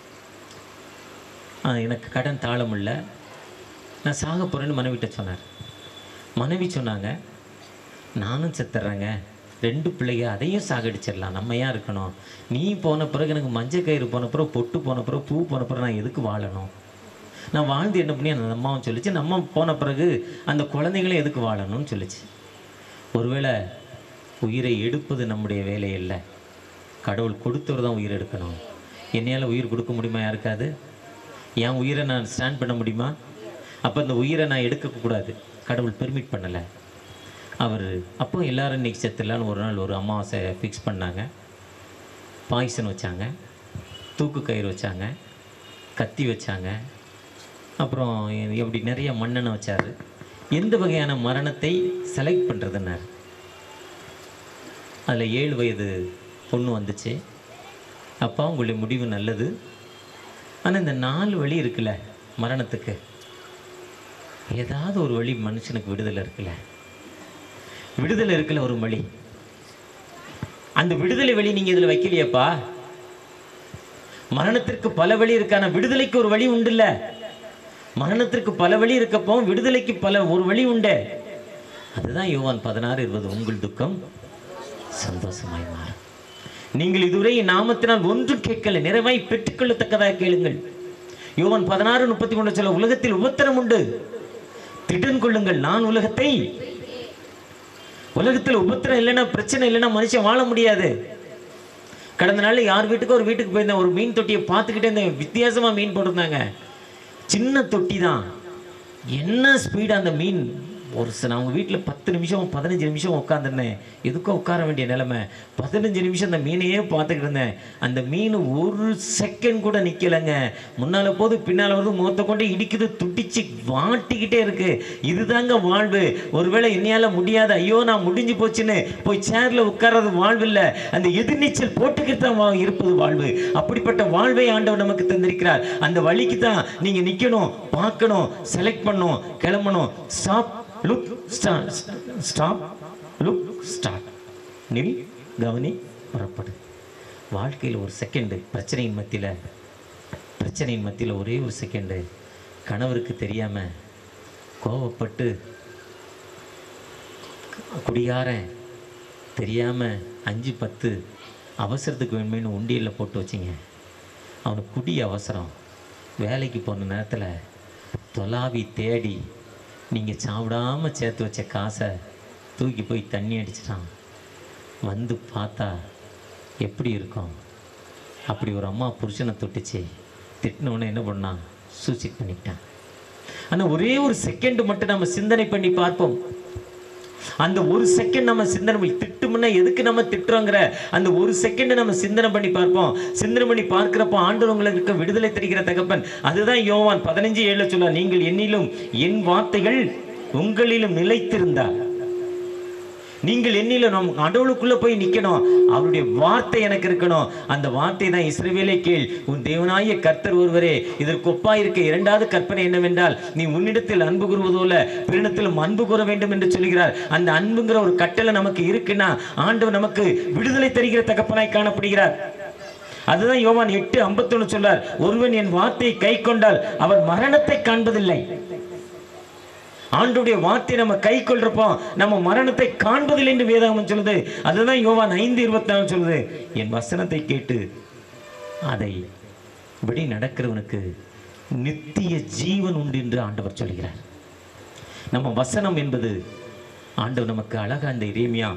எனக்கு கடன் தாளம் இல்லை, நான் சாக போகிறேன்னு மனைவிட்ட சொன்னார். மனைவி சொன்னாங்க, நானும் செத்துட்றேங்க, ரெண்டு பிள்ளைங்க அதையும் சாகடிச்சிடலாம், நம்ம ஏன் இருக்கணும், நீ போன பிறகு எனக்கு மஞ்சள் கயிறு போன பிறகு பொட்டு போன பிறகு பூ போன பிறகு நான் எதுக்கு வாழணும், நான் வாழ்ந்து என்ன பண்ணி அந்த அம்மாவும் சொல்லிச்சு, நம்ம போன பிறகு அந்த குழந்தைங்களும் எதுக்கு வாழணும்னு சொல்லிச்சு. ஒருவேளை உயிரை எடுப்பது நம்முடைய வேலை இல்லை, கடவுள் கொடுத்தவர் தான் உயிர் எடுக்கணும். என்னையால் உயிர் கொடுக்க முடியுமா யாருக்காது? என் உயிரை நான் ஸ்டாண்ட் பண்ண முடியுமா? அப்போ அந்த உயிரை நான் எடுக்கக்கூடாது, கடவுள் பெர்மிட் பண்ணலை. அவர் அப்போ எல்லோரும் இன்றைக்கி செத்துலான்னு ஒரு நாள் ஒரு அமாவாசை ஃபிக்ஸ் பண்ணாங்க. பாய்சன் வச்சாங்க, தூக்கு கயிறு வச்சாங்க, கத்தி வச்சாங்க, அப்புறம் எப்படி நிறைய மண்ணெண்ணெய் வச்சார். எந்த வகையான மரணத்தை செலக்ட் பண்ணுறதுன்னார். அதில் ஏழு வயது பொண்ணு வந்துச்சு. அப்பா உங்களுடைய முடிவு நல்லது, ஆனால் இந்த நாலு வழி இருக்குல்ல மரணத்துக்கு, ஏதாவது ஒரு வழி மனுஷனுக்கு விடுதலை இருக்குல்ல, விடுதலை இருக்குல்ல ஒரு வழி, அந்த விடுதலை வழி நீங்கள் இதில் வைக்கலையப்பா. மரணத்திற்கு பல வழி இருக்கான, விடுதலைக்கு ஒரு வழி உண்டு இல்ல. மரணத்திற்கு பல வழி இருக்கப்போ விடுதலைக்கு பல ஒரு வழி உண்டு. அதுதான் யோவான் பதினாறு இருபது, உங்கள் துக்கம் சந்தோஷமாய் மாறும். நீங்கள் இதுவரை நாமத்தினால் ஒன்றும் கேட்கல, நிறைவாய் பெற்றுக்கொள்ளத்தக்கதாக கேளுங்கள். யோவான் பதினாறு முப்பத்தி மூணு சொல்ல, உலகத்தில் உபத்திரம் உண்டு, திடன் கொள்ளுங்கள், நான் உலகத்தை. உலகத்தில் உபத்திரம் இல்லைன்னா, பிரச்சனை இல்லைன்னா மனுஷன் வாழ முடியாது. கடந்த நாள் யார் வீட்டுக்கு ஒரு வீட்டுக்கு போயிருந்தேன், ஒரு மீன் தொட்டியை பார்த்துக்கிட்டே இருந்தேன். வித்தியாசமாக மீன் போட்டிருந்தாங்க, சின்ன தொட்டி தான், என்ன ஸ்பீடு அந்த மீன். ஒரு சில அவங்க வீட்டில் பத்து நிமிஷம் பதினஞ்சு நிமிஷம் உட்காந்துருந்தேன், எதுக்கோ உட்கார வேண்டிய நிலைமை. பதினஞ்சு நிமிஷம் அந்த மீனையே பார்த்துக்கிட்டு இருந்தேன். அந்த மீன் ஒரு செகண்ட் கூட நிற்கலைங்க. முன்னால் போது பின்னால் வந்து முகத்தை கொண்டு இடிக்குது, துடிச்சு வாட்டிக்கிட்டே இருக்கு. இதுதாங்க வாழ்வு. ஒருவேளை என்னையால் முடியாது, ஐயோ நான் முடிஞ்சு போச்சுன்னு போய் சேரில் உட்கார்றது வாழ்வு இல்லை, அந்த எதிர்நீச்சல் போட்டுக்கிட்டு தான் இருப்பது வாழ்வு. அப்படிப்பட்ட வாழ்வை ஆண்டவர் நமக்கு தந்திருக்கிறார். அந்த வழிக்கு தான் நீங்கள் நிற்கணும், பார்க்கணும், செலக்ட் பண்ணணும், கிளம்பணும். Stop, look, start, stop, look, start. நில், கவனி, புறப்படு. வாழ்க்கையில் ஒரு செகண்டு பிரச்சனையின் மத்தியில் பிரச்சனையின் மத்தியில் ஒரே ஒரு செகண்டு கணவருக்கு தெரியாமல் கோவப்பட்டு குடிகாரன் தெரியாமல் அஞ்சு பத்து அவசரத்துக்கு வேணுமேனு உண்டியலில் போட்டு வச்சிங்க. அவனுக்கு குடி அவசரம், வேலைக்கு போன நேரத்தில் தொலாவி தேடி நீங்கள் சாப்பிடாமல் சேர்த்து வச்ச காசை தூக்கி போய் தண்ணி அடிச்சிட்டான். வந்து பார்த்தா எப்படி இருக்கும்? அப்படி ஒரு அம்மா புருஷனை தொட்டுச்சு, திட்டினவுடனே என்ன பண்ணான்? சூசைட் பண்ணிக்கிட்டான். ஆனால் ஒரே ஒரு செகண்ட் மட்டும் நம்ம சிந்தனை பண்ணி பார்ப்போம். அந்த ஒரு செகண்ட் நம்ம சிந்தனை, திட்டுமுன்னா எதுக்கு நம்ம திட்டுறோங்கிற அந்த ஒரு செகண்ட் நம்ம சிந்தனை பண்ணி பார்ப்போம். சிந்தனை பண்ணி பார்க்கிறப்போ ஆண்டவர் உங்களுக்கு விடுதலை தருகிற தகப்பன். அதுதான் யோவான் பதினஞ்சு ஏழு சொல்ல, நீங்கள் என்னிலும் என் வார்த்தைகள் உங்களிலும் நிலைத்திருந்தார். நீங்கள் என்னிலும் நம் கடவுளுக்குள்ள போய் நிற்கணும், அவருடைய வார்த்தை எனக்கு இருக்கணும். அந்த வார்த்தை தான் இஸ்ரவேலே கேள், உன் தேவனாகிய கர்த்தர் ஒருவரே. இதற்கு ஒப்பாயிருக்க இரண்டாவது கற்பனை என்னவென்றால், நீ உன்னிடத்தில் அன்பு கூறுவதோல பிறனிடத்திலும் அன்பு கூற வேண்டும் என்று சொல்கிறார். அந்த அன்புங்கிற ஒரு கட்டளை நமக்கு இருக்குன்னா ஆண்டவர் நமக்கு விடுதலை தருகிற தகப்பனாய் காணப்படுகிறார். அதுதான் யோவான் எட்டு ஐம்பத்தி ஒன்று சொல்றார், ஒருவன் என் வார்த்தையை கை கொண்டால் அவன் மரணத்தை காண்பதில்லை. ஆண்டுடைய வார்த்தை நம்ம கை கொள்றப்போ நம்ம மரணத்தை காண்பதில்லை என்று வேதாகமம் சொல்லுது. அதுதான் யோவான் ஐந்து இருபத்தி நாலு சொல்லுது, என் வசனத்தை கேட்டு அதை படி நடக்கிறவனுக்கு நித்திய ஜீவன் உண்டு என்று ஆண்டவர் சொல்கிறார். நம்ம வசனம் என்பது ஆண்டவர் நமக்கு அழகா இந்த எரேமியா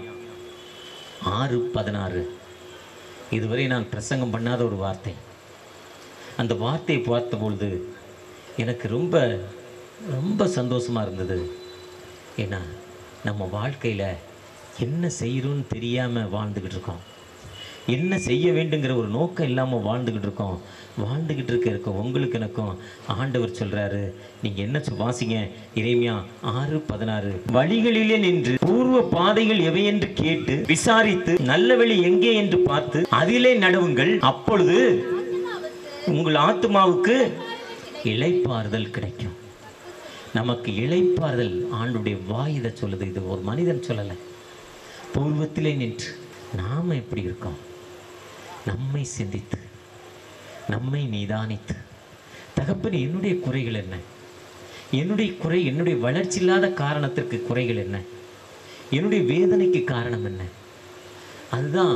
ஆறு பதினாறு இதுவரை நான் பிரசங்கம் பண்ணாத ஒரு வார்த்தை. அந்த வார்த்தையை பார்த்த பொழுது எனக்கு ரொம்ப ரொம்ப சந்தோஷமாக இருந்தது. ஏன்னா நம்ம வாழ்க்கையில் என்ன செய்கிறோன்னு தெரியாமல் வாழ்ந்துக்கிட்டு இருக்கோம், என்ன செய்ய வேண்டுங்கிற ஒரு நோக்கம் இல்லாமல் வாழ்ந்துக்கிட்டு இருக்கோம். வாழ்ந்துக்கிட்டு இருக்க இருக்க உங்களுக்கு எனக்கும் ஆண்டவர் சொல்கிறாரு, நீங்கள் என்ன வாசிங்க, எரேமியா ஆறு பதினாறு, வழிகளிலே நின்று பூர்வ பாதைகள் எவை என்று கேட்டு விசாரித்து நல்ல வழி எங்கே என்று பார்த்து அதிலே நடவுங்கள், அப்பொழுது உங்கள் ஆத்துமாவுக்கு இளைப்பாறுதல் கிடைக்கும். நமக்கு இளைப்பாறுதல் ஆண்டுடைய வாய் இதை சொல்லுது, இது ஒரு மனிதன் சொல்லலை. பூர்வத்திலே நின்று நாம் எப்படி இருக்கோம், நம்மை சிந்தித்து நம்மை நிதானித்து, தகப்பன் என்னுடைய குறைகள் என்ன, என்னுடைய குறை, என்னுடைய வளர்ச்சி இல்லாத காரணத்திற்கு குறைகள் என்ன, என்னுடைய வேதனைக்கு காரணம் என்ன? அதுதான்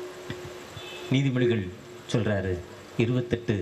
நீதிமொழிகள் சொல்றாரு, இருபத்தெட்டு,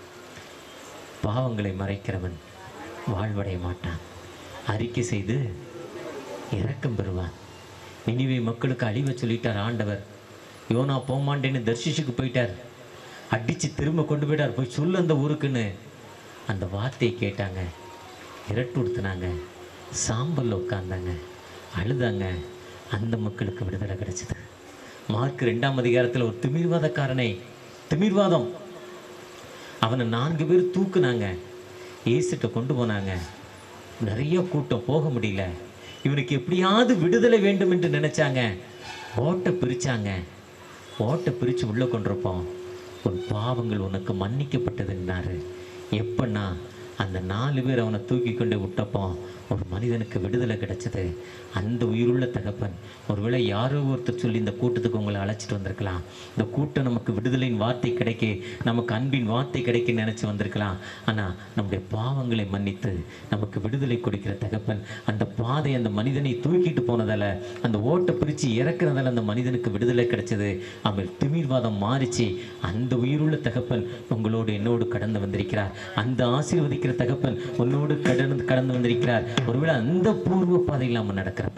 பாவங்களை மறைக்கிறவன் வாழ்வடைய மாட்டான், அறிக்கை செய்து இரக்கம் பெறுவான். நினிவே மக்களுக்கு அழிவை சொல்லிட்டார் ஆண்டவர். யோனா போமாண்டேன்னு தர்ஷிஷுக்கு போயிட்டார், அடித்து திரும்ப கொண்டு போயிட்டார், போய் சொல்லு அந்த ஊருக்குன்னு. அந்த வார்த்தையை கேட்டாங்க, இரட்டுடுத்தினாங்க, சாம்பலில் உட்காந்தாங்க, அழுதாங்க. அந்த மக்களுக்கு விடுதலை கிடைச்சிது. மார்க் ரெண்டாம் அதிகாரத்தில் ஒரு திமிர்வாதக்காரனை, திமிர்வாதம், அவனை நான்கு பேர் தூக்குனாங்க, ஏசிட்ட கொண்டு போனாங்க. நிறைய கூட்டம், போக முடியல. இவனுக்கு எப்படியாவது விடுதலை வேண்டும் என்று நினைச்சாங்க. ஓட்டை பிரித்தாங்க. ஓட்டை பிரித்து உள்ளே கொண்டிருப்போம். உன் பாவங்கள் உனக்கு மன்னிக்கப்பட்டதுன்னாரு. எப்பன்னா அந்த நாலு பேர் அவனை தூக்கி கொண்டு விட்டப்போ ஒரு மனிதனுக்கு விடுதலை கிடைச்சது. அந்த உயிருள்ள தகப்பன் ஒருவேளை யாரோ ஒருத்தர் சொல்லி இந்த கூட்டத்துக்கு உங்களை அழைச்சிட்டு வந்திருக்கலாம். இந்த கூட்டம் நமக்கு விடுதலையின் வார்த்தை கிடைக்க, நமக்கு அன்பின் வார்த்தை கிடைக்க நினச்சி வந்திருக்கலாம். ஆனால் நம்முடைய பாவங்களை மன்னித்து நமக்கு விடுதலை கொடுக்கிற தகப்பன் அந்த பாதை அந்த மனிதனை தூக்கிட்டு போனதால், அந்த ஓட்டை பிரித்து இறக்குறதால அந்த மனிதனுக்கு விடுதலை கிடைச்சது. அவன் திமிர்வாதம் மாறிச்சு. அந்த உயிருள்ள தகப்பன் உங்களோடு என்னோடு கடந்து வந்திருக்கிறார். அந்த ஆசீர்வதிக்கிற தகப்பன் உன்னோடு கடந்து கடந்து வந்திருக்கிறார். ஒருவேளை அந்த பூர்வ பாதையில் நம்ம நடக்கிறப்போ,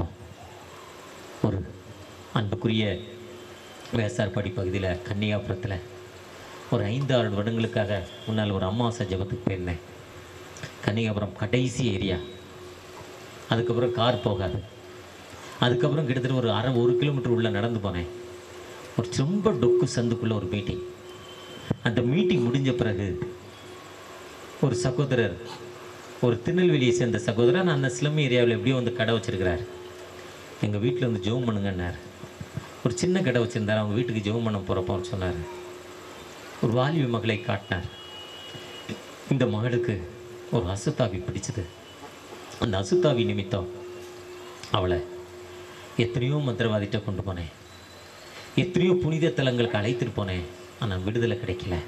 ஒரு அன்புக்குரிய வேசார்பாடி பகுதியில் கன்னியாபுரத்தில் ஒரு ஐந்து ஆறு வருடங்களுக்காக முன்னால் ஒரு அமாவாசை ஜபத்துக்கு போயிருந்தேன். கன்னியாபுரம் கடைசி ஏரியா, அதுக்கப்புறம் கார் போகாது. அதுக்கப்புறம் கிட்டத்தட்ட ஒரு அரை ஒரு கிலோமீட்டர் உள்ள நடந்து போனேன். ஒரு ரொம்ப டொக்கு சந்துக்குள்ள ஒரு மீட்டிங். அந்த மீட்டிங் முடிஞ்ச பிறகு ஒரு சகோதரர், ஒரு திருநெல்வேலியை சேர்ந்த சகோதரர், நான் அந்த ஸ்லம் ஏரியாவில் எப்படியோ வந்து கடை வச்சுருக்கிறார். எங்கள் வீட்டில் வந்து ஜெபம் பண்ணுங்கன்னார். ஒரு சின்ன கடை வச்சுருந்தார். அவங்க வீட்டுக்கு ஜெபம் பண்ண போகிறப்போன்னு சொன்னார். ஒரு வாலிப மகளை காட்டினார். இந்த மகளுக்கு ஒரு அசுத்தாவி பிடிச்சது. அந்த அசுத்தாவி நிமித்தம் அவளை எத்தனையோ மந்திரவாதிட்ட கொண்டு போனேன், எத்தனையோ புனித தலங்களுக்கு அழைத்துட்டு போனேன். ஆனால் விடுதலை கிடைக்கல.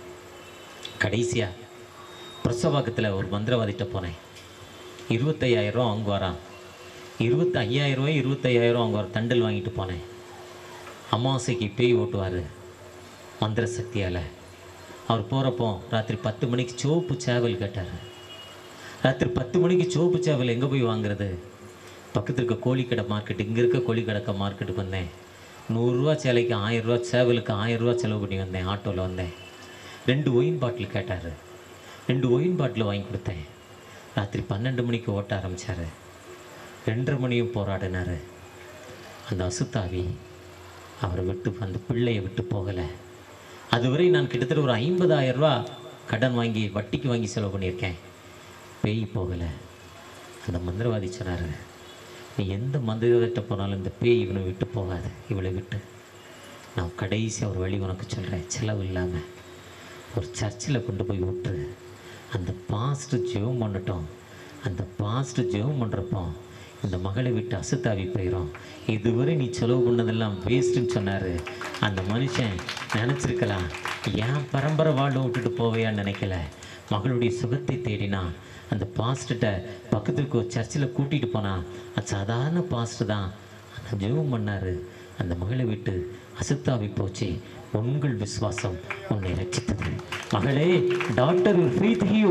கடைசியாக பிரசவாக்கத்தில் ஒரு மந்திரவாதிட்ட போனேன். இருபத்தையாயிரம் ரூபா அவங்க வரான். இருபத்தி ஐயாயிரம் ரூபாய் இருபத்தையாயிரம் அவங்க வர தண்டல் வாங்கிட்டு போனேன். அமாவாசைக்கு பேய் ஓட்டுவார் மந்திர சக்தியால். அவர் போகிறப்போ ராத்திரி பத்து மணிக்கு சோப்பு சேவல் கேட்டார். ராத்திரி பத்து மணிக்கு சோப்பு சேவல் எங்கே போய் வாங்குறது? பக்கத்தில் இருக்க கோழிக்கடை மார்க்கெட்டு, இங்கே இருக்க கோழிக்கடை மார்க்கெட்டுக்கு வந்தேன். நூறுரூவா சேலைக்கு ஆயிரரூவா, சேவலுக்கு ஆயிரரூவா செலவு பண்ணி வந்தேன். ஆட்டோவில் வந்தேன். ரெண்டு ஒயின் பாட்டில் கேட்டார். ரெண்டு ஒயின் பாட்டில் வாங்கி கொடுத்தேன். ராத்திரி பன்னெண்டு மணிக்கு ஓட்ட ஆரம்பித்தார். ரெண்டரை மணியும் போராடினார். அந்த அசுத்தாவி அவரை விட்டு, அந்த பிள்ளையை விட்டு போகலை. அதுவரை நான் கிட்டத்தட்ட ஒரு ஐம்பதாயிரம் ரூபா கடன் வாங்கி வட்டிக்கு வாங்கி செலவு பண்ணியிருக்கேன். பேய் போகலை. அந்த மந்திரவாதி சொன்னார், நீ எந்த மந்திரவாதிட்ட போனாலும் இந்த பேய் இவனை விட்டு போகாது, இவளை விட்டு. நான் கடைசியாக ஒரு வழி உனக்கு சொல்கிறேன், செலவு இல்லாமல் ஒரு சர்ச்சில் கொண்டு போய் விட்டு அந்த பாஸ்டர் ஜெபம் பண்ணட்டும். அந்த பாஸ்டர் ஜெபம் பண்ணுறப்போ அந்த மகளை விட்டு அசுத்தாவி போயிடும். இதுவரை நீ செலவு பண்ணதெல்லாம் வேஸ்ட்டுன்னு சொன்னார். அந்த மனுஷன் நினச்சிருக்கலாம், ஏன் பரம்பரை வாழ்வை விட்டுட்டு போவையான்னு நினைக்கல. மகளுடைய சுகத்தை தேடினா. அந்த பாஸ்டர்கிட்ட பக்கத்துக்கு ஒரு சர்ச்சில் கூட்டிகிட்டு போனான். அது சாதாரண பாஸ்டர் தான். அந்த ஜெபம் பண்ணார். அந்த மகளை விட்டு அசுத்தாவி போச்சு. உங்கள் விசுவாசம் உன்னை ரட்சித்தது. மகளே, daughter your faith heal.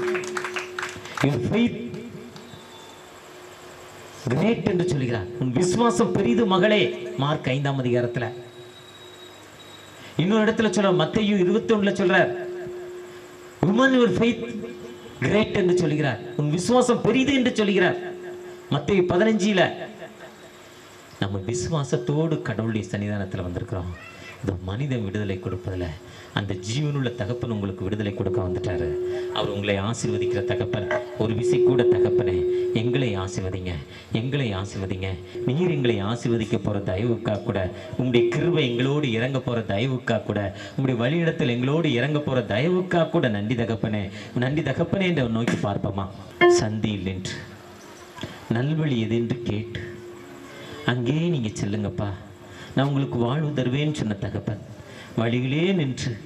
your faith great என்று சொல்கிறார். உன் விசுவாசம் பெரிது மகளே. மார்க் ஐந்தாம் அதிகாரத்தில். இன்னொரு இடத்துல சொல்ற, மத்தேயு இருபத்தி ஒண்ணுல சொல்றார், woman your faith great என்று சொல்கிறார். உன் விசுவாசம் பெரிது என்று சொல்கிறார். மத்தேயு பதினஞ்சுல. நம்ம விசுவாசத்தோடு கடவுளுடைய சன்னிதானத்தில் வந்திருக்கிறோம். இந்த மனிதன் விடுதலை கொடுப்பதில் அந்த ஜீவனுள்ள தகப்பன் உங்களுக்கு விடுதலை கொடுக்க வந்துட்டாரு. அவர் உங்களை ஆசீர்வதிக்கிற தகப்பன். ஒரு விசை கூட தகப்பனே, எங்களை ஆசீர்வதிங்க, எங்களை ஆசீர்வதிங்க. நீர் எங்களை ஆசீர்வதிக்க போகிற தயவுக்காக கூட, உங்களுடைய கிருபை எங்களோடு இறங்க போகிற தயவுக்காக கூட, உங்களுடைய வழியிடத்தில் எங்களோடு இறங்க போகிற தயவுக்காக கூட நன்றி தகப்பனே, நன்றி தகப்பனே என்று நோக்கி பார்ப்போமா? சந்தியில் நின்று நல்வழி எது என்று கேட்டு அங்கேயே நீங்கள் செல்லுங்கப்பா, நான் உங்களுக்கு வாழ்வு தருவேன்னு சொன்ன தகப்பன். வழிகளே நின்று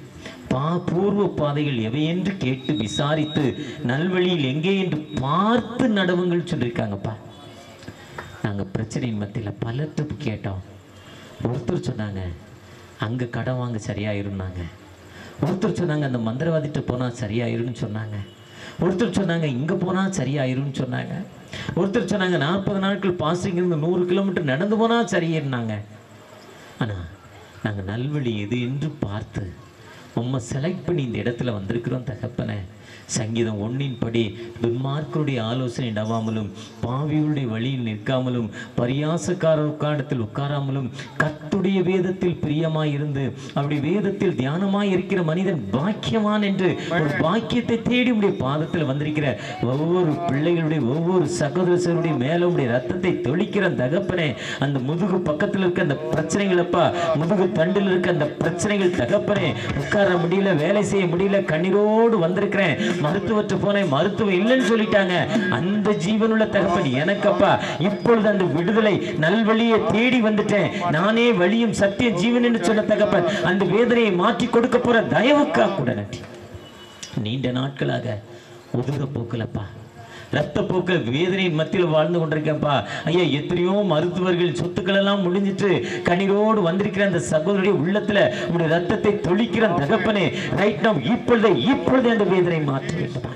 பா பூர்வ பாதைகள் எவை என்று கேட்டு விசாரித்து நல்வழியில் எங்கே என்று பார்த்து நடவுங்கள் சொல்லியிருக்காங்கப்பா. நாங்கள் பிரச்சனையின் மத்தியில் பல ட்ரிப் கேட்டோம். ஒருத்தர் சொன்னாங்க அங்கே கடன் வாங்க சரியாயிருந்தாங்க. ஒருத்தர் சொன்னாங்க அந்த மந்திரவாதிட்டு போனால் சரியாயிருன்னு சொன்னாங்க. ஒருத்தர் சொன்னாங்க இங்கே போனால் சரியாயிருன்னு சொன்னாங்க. ஒருத்தர் சொன்னாங்க நாற்பது நாட்கள் பாஸ்டிங் இருந்து நூறு கிலோமீட்டர் நடந்து போனால் சரியிருந்தாங்க. ஆனால் நாங்கள் நல்வழி எது என்று பார்த்து உம்மை செலக்ட் பண்ணி இந்த இடத்துல வந்திருக்கிறோம் தகப்பனே. சங்கீதம் ஒன்றின் படி துன்மார்க்கருடைய ஆலோசனை இடவாமலும் பாவியுடைய வழியில் நிற்காமலும் பரியாசக்காரர் உட்காரத்தில் உட்காராமலும் கர்த்தருடைய வேதத்தில் பிரியமாய் இருந்து அவருடைய வேதத்தில் தியானமாய் இருக்கிற மனிதன் பாக்கியவான் என்று ஒரு பாக்கியத்தை தேடி உடைய பாதத்தில் வந்திருக்கிற ஒவ்வொரு பிள்ளைகளுடைய ஒவ்வொரு சகோதரர்களுடைய மேல உடைய ரத்தத்தை தொளிக்கிற தகப்பனே. அந்த முதுகு பக்கத்தில் இருக்க அந்த பிரச்சனைகளப்பா, முதுகு தண்டில் இருக்க அந்த பிரச்சனைகள் தகப்பனே, உட்கார முடியல, வேலை செய்ய முடியல, கண்ணீரோடு வந்திருக்கிறேன். மருத்துவற்ற போனேன், மருத்துவம் இல்லைன்னு சொல்லிட்டாங்க. அந்த ஜீவனுள்ள தகப்பன் எனக்கப்பா இப்பொழுது அந்த விடுதலை நல்வழியை தேடி வந்துட்டேன். நானே வழியும் சத்திய ஜீவன் என்று சொன்ன தகப்பன் அந்த வேதனையை மாற்றி கொடுக்க போற தயவுக்கா கூட நன்றி. நீண்ட நாட்களாக உதக போக்கலப்பா, ரத்த போக்க வேதனையின் மத்தியில் வாழ்ந்து கொண்டிருக்கேன்ப்பா. ஐயா எத்தனையோ மருத்துவர்கள் சொத்துக்கள் எல்லாம் முடிஞ்சிட்டு கண்ணீரோடு வந்திருக்கிற அந்த சகோதரிய உள்ளத்துல உங்களுடைய ரத்தத்தை தொளிக்கிற தகப்பனே, ரைட் நவ் இப்பொழுதே இப்பொழுதே அந்த வேதனை மாற்ற வேண்டும்.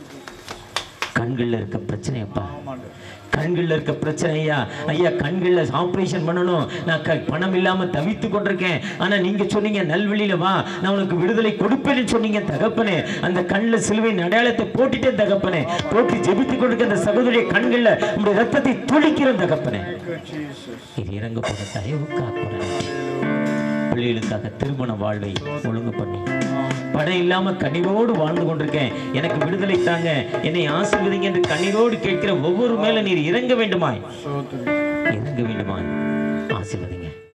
கண்கள்ல இருக்க பிரச்சனையப்பா, கண்கள்ல இருக்க பிரச்சனையா ஐயா, கண்கள்ல ஆபரேஷன் பண்ணணும், நான் பணம் இல்லாம தவித்து கொண்டிருக்கேன். ஆனா நீங்க சொன்னீங்க நல்வழியில வா, நான் உனக்கு விடுதலை கொடுப்பேன்னு சொன்னீங்க தகப்பனே. அந்த கண்ணில் சிலுவையின் அடையாளத்தை போட்டுட்டேன் தகப்பனே. போட்டு ஜெபித்துக் கொண்டிருக்க அந்த சகோதரிய கண்கள்ல உங்களுடைய ரத்தத்தை துளிக்கிற தகப்பனே, இது இறங்க போற தயவுக்காக பிள்ளைகளுக்காக திருமண வாழ்வை ஒழுங்கு பண்ணி படம் இல்லாம கண்ணீரோடு வாழ்ந்து கொண்டிருக்கேன், எனக்கு விடுதலை தாங்க, என்னை ஆசீர்வதிங்க என்று கண்ணீரோடு கேட்கிற ஒவ்வொரு மேல நீர் இறங்க வேண்டுமாய், இறங்க வேண்டுமாய்.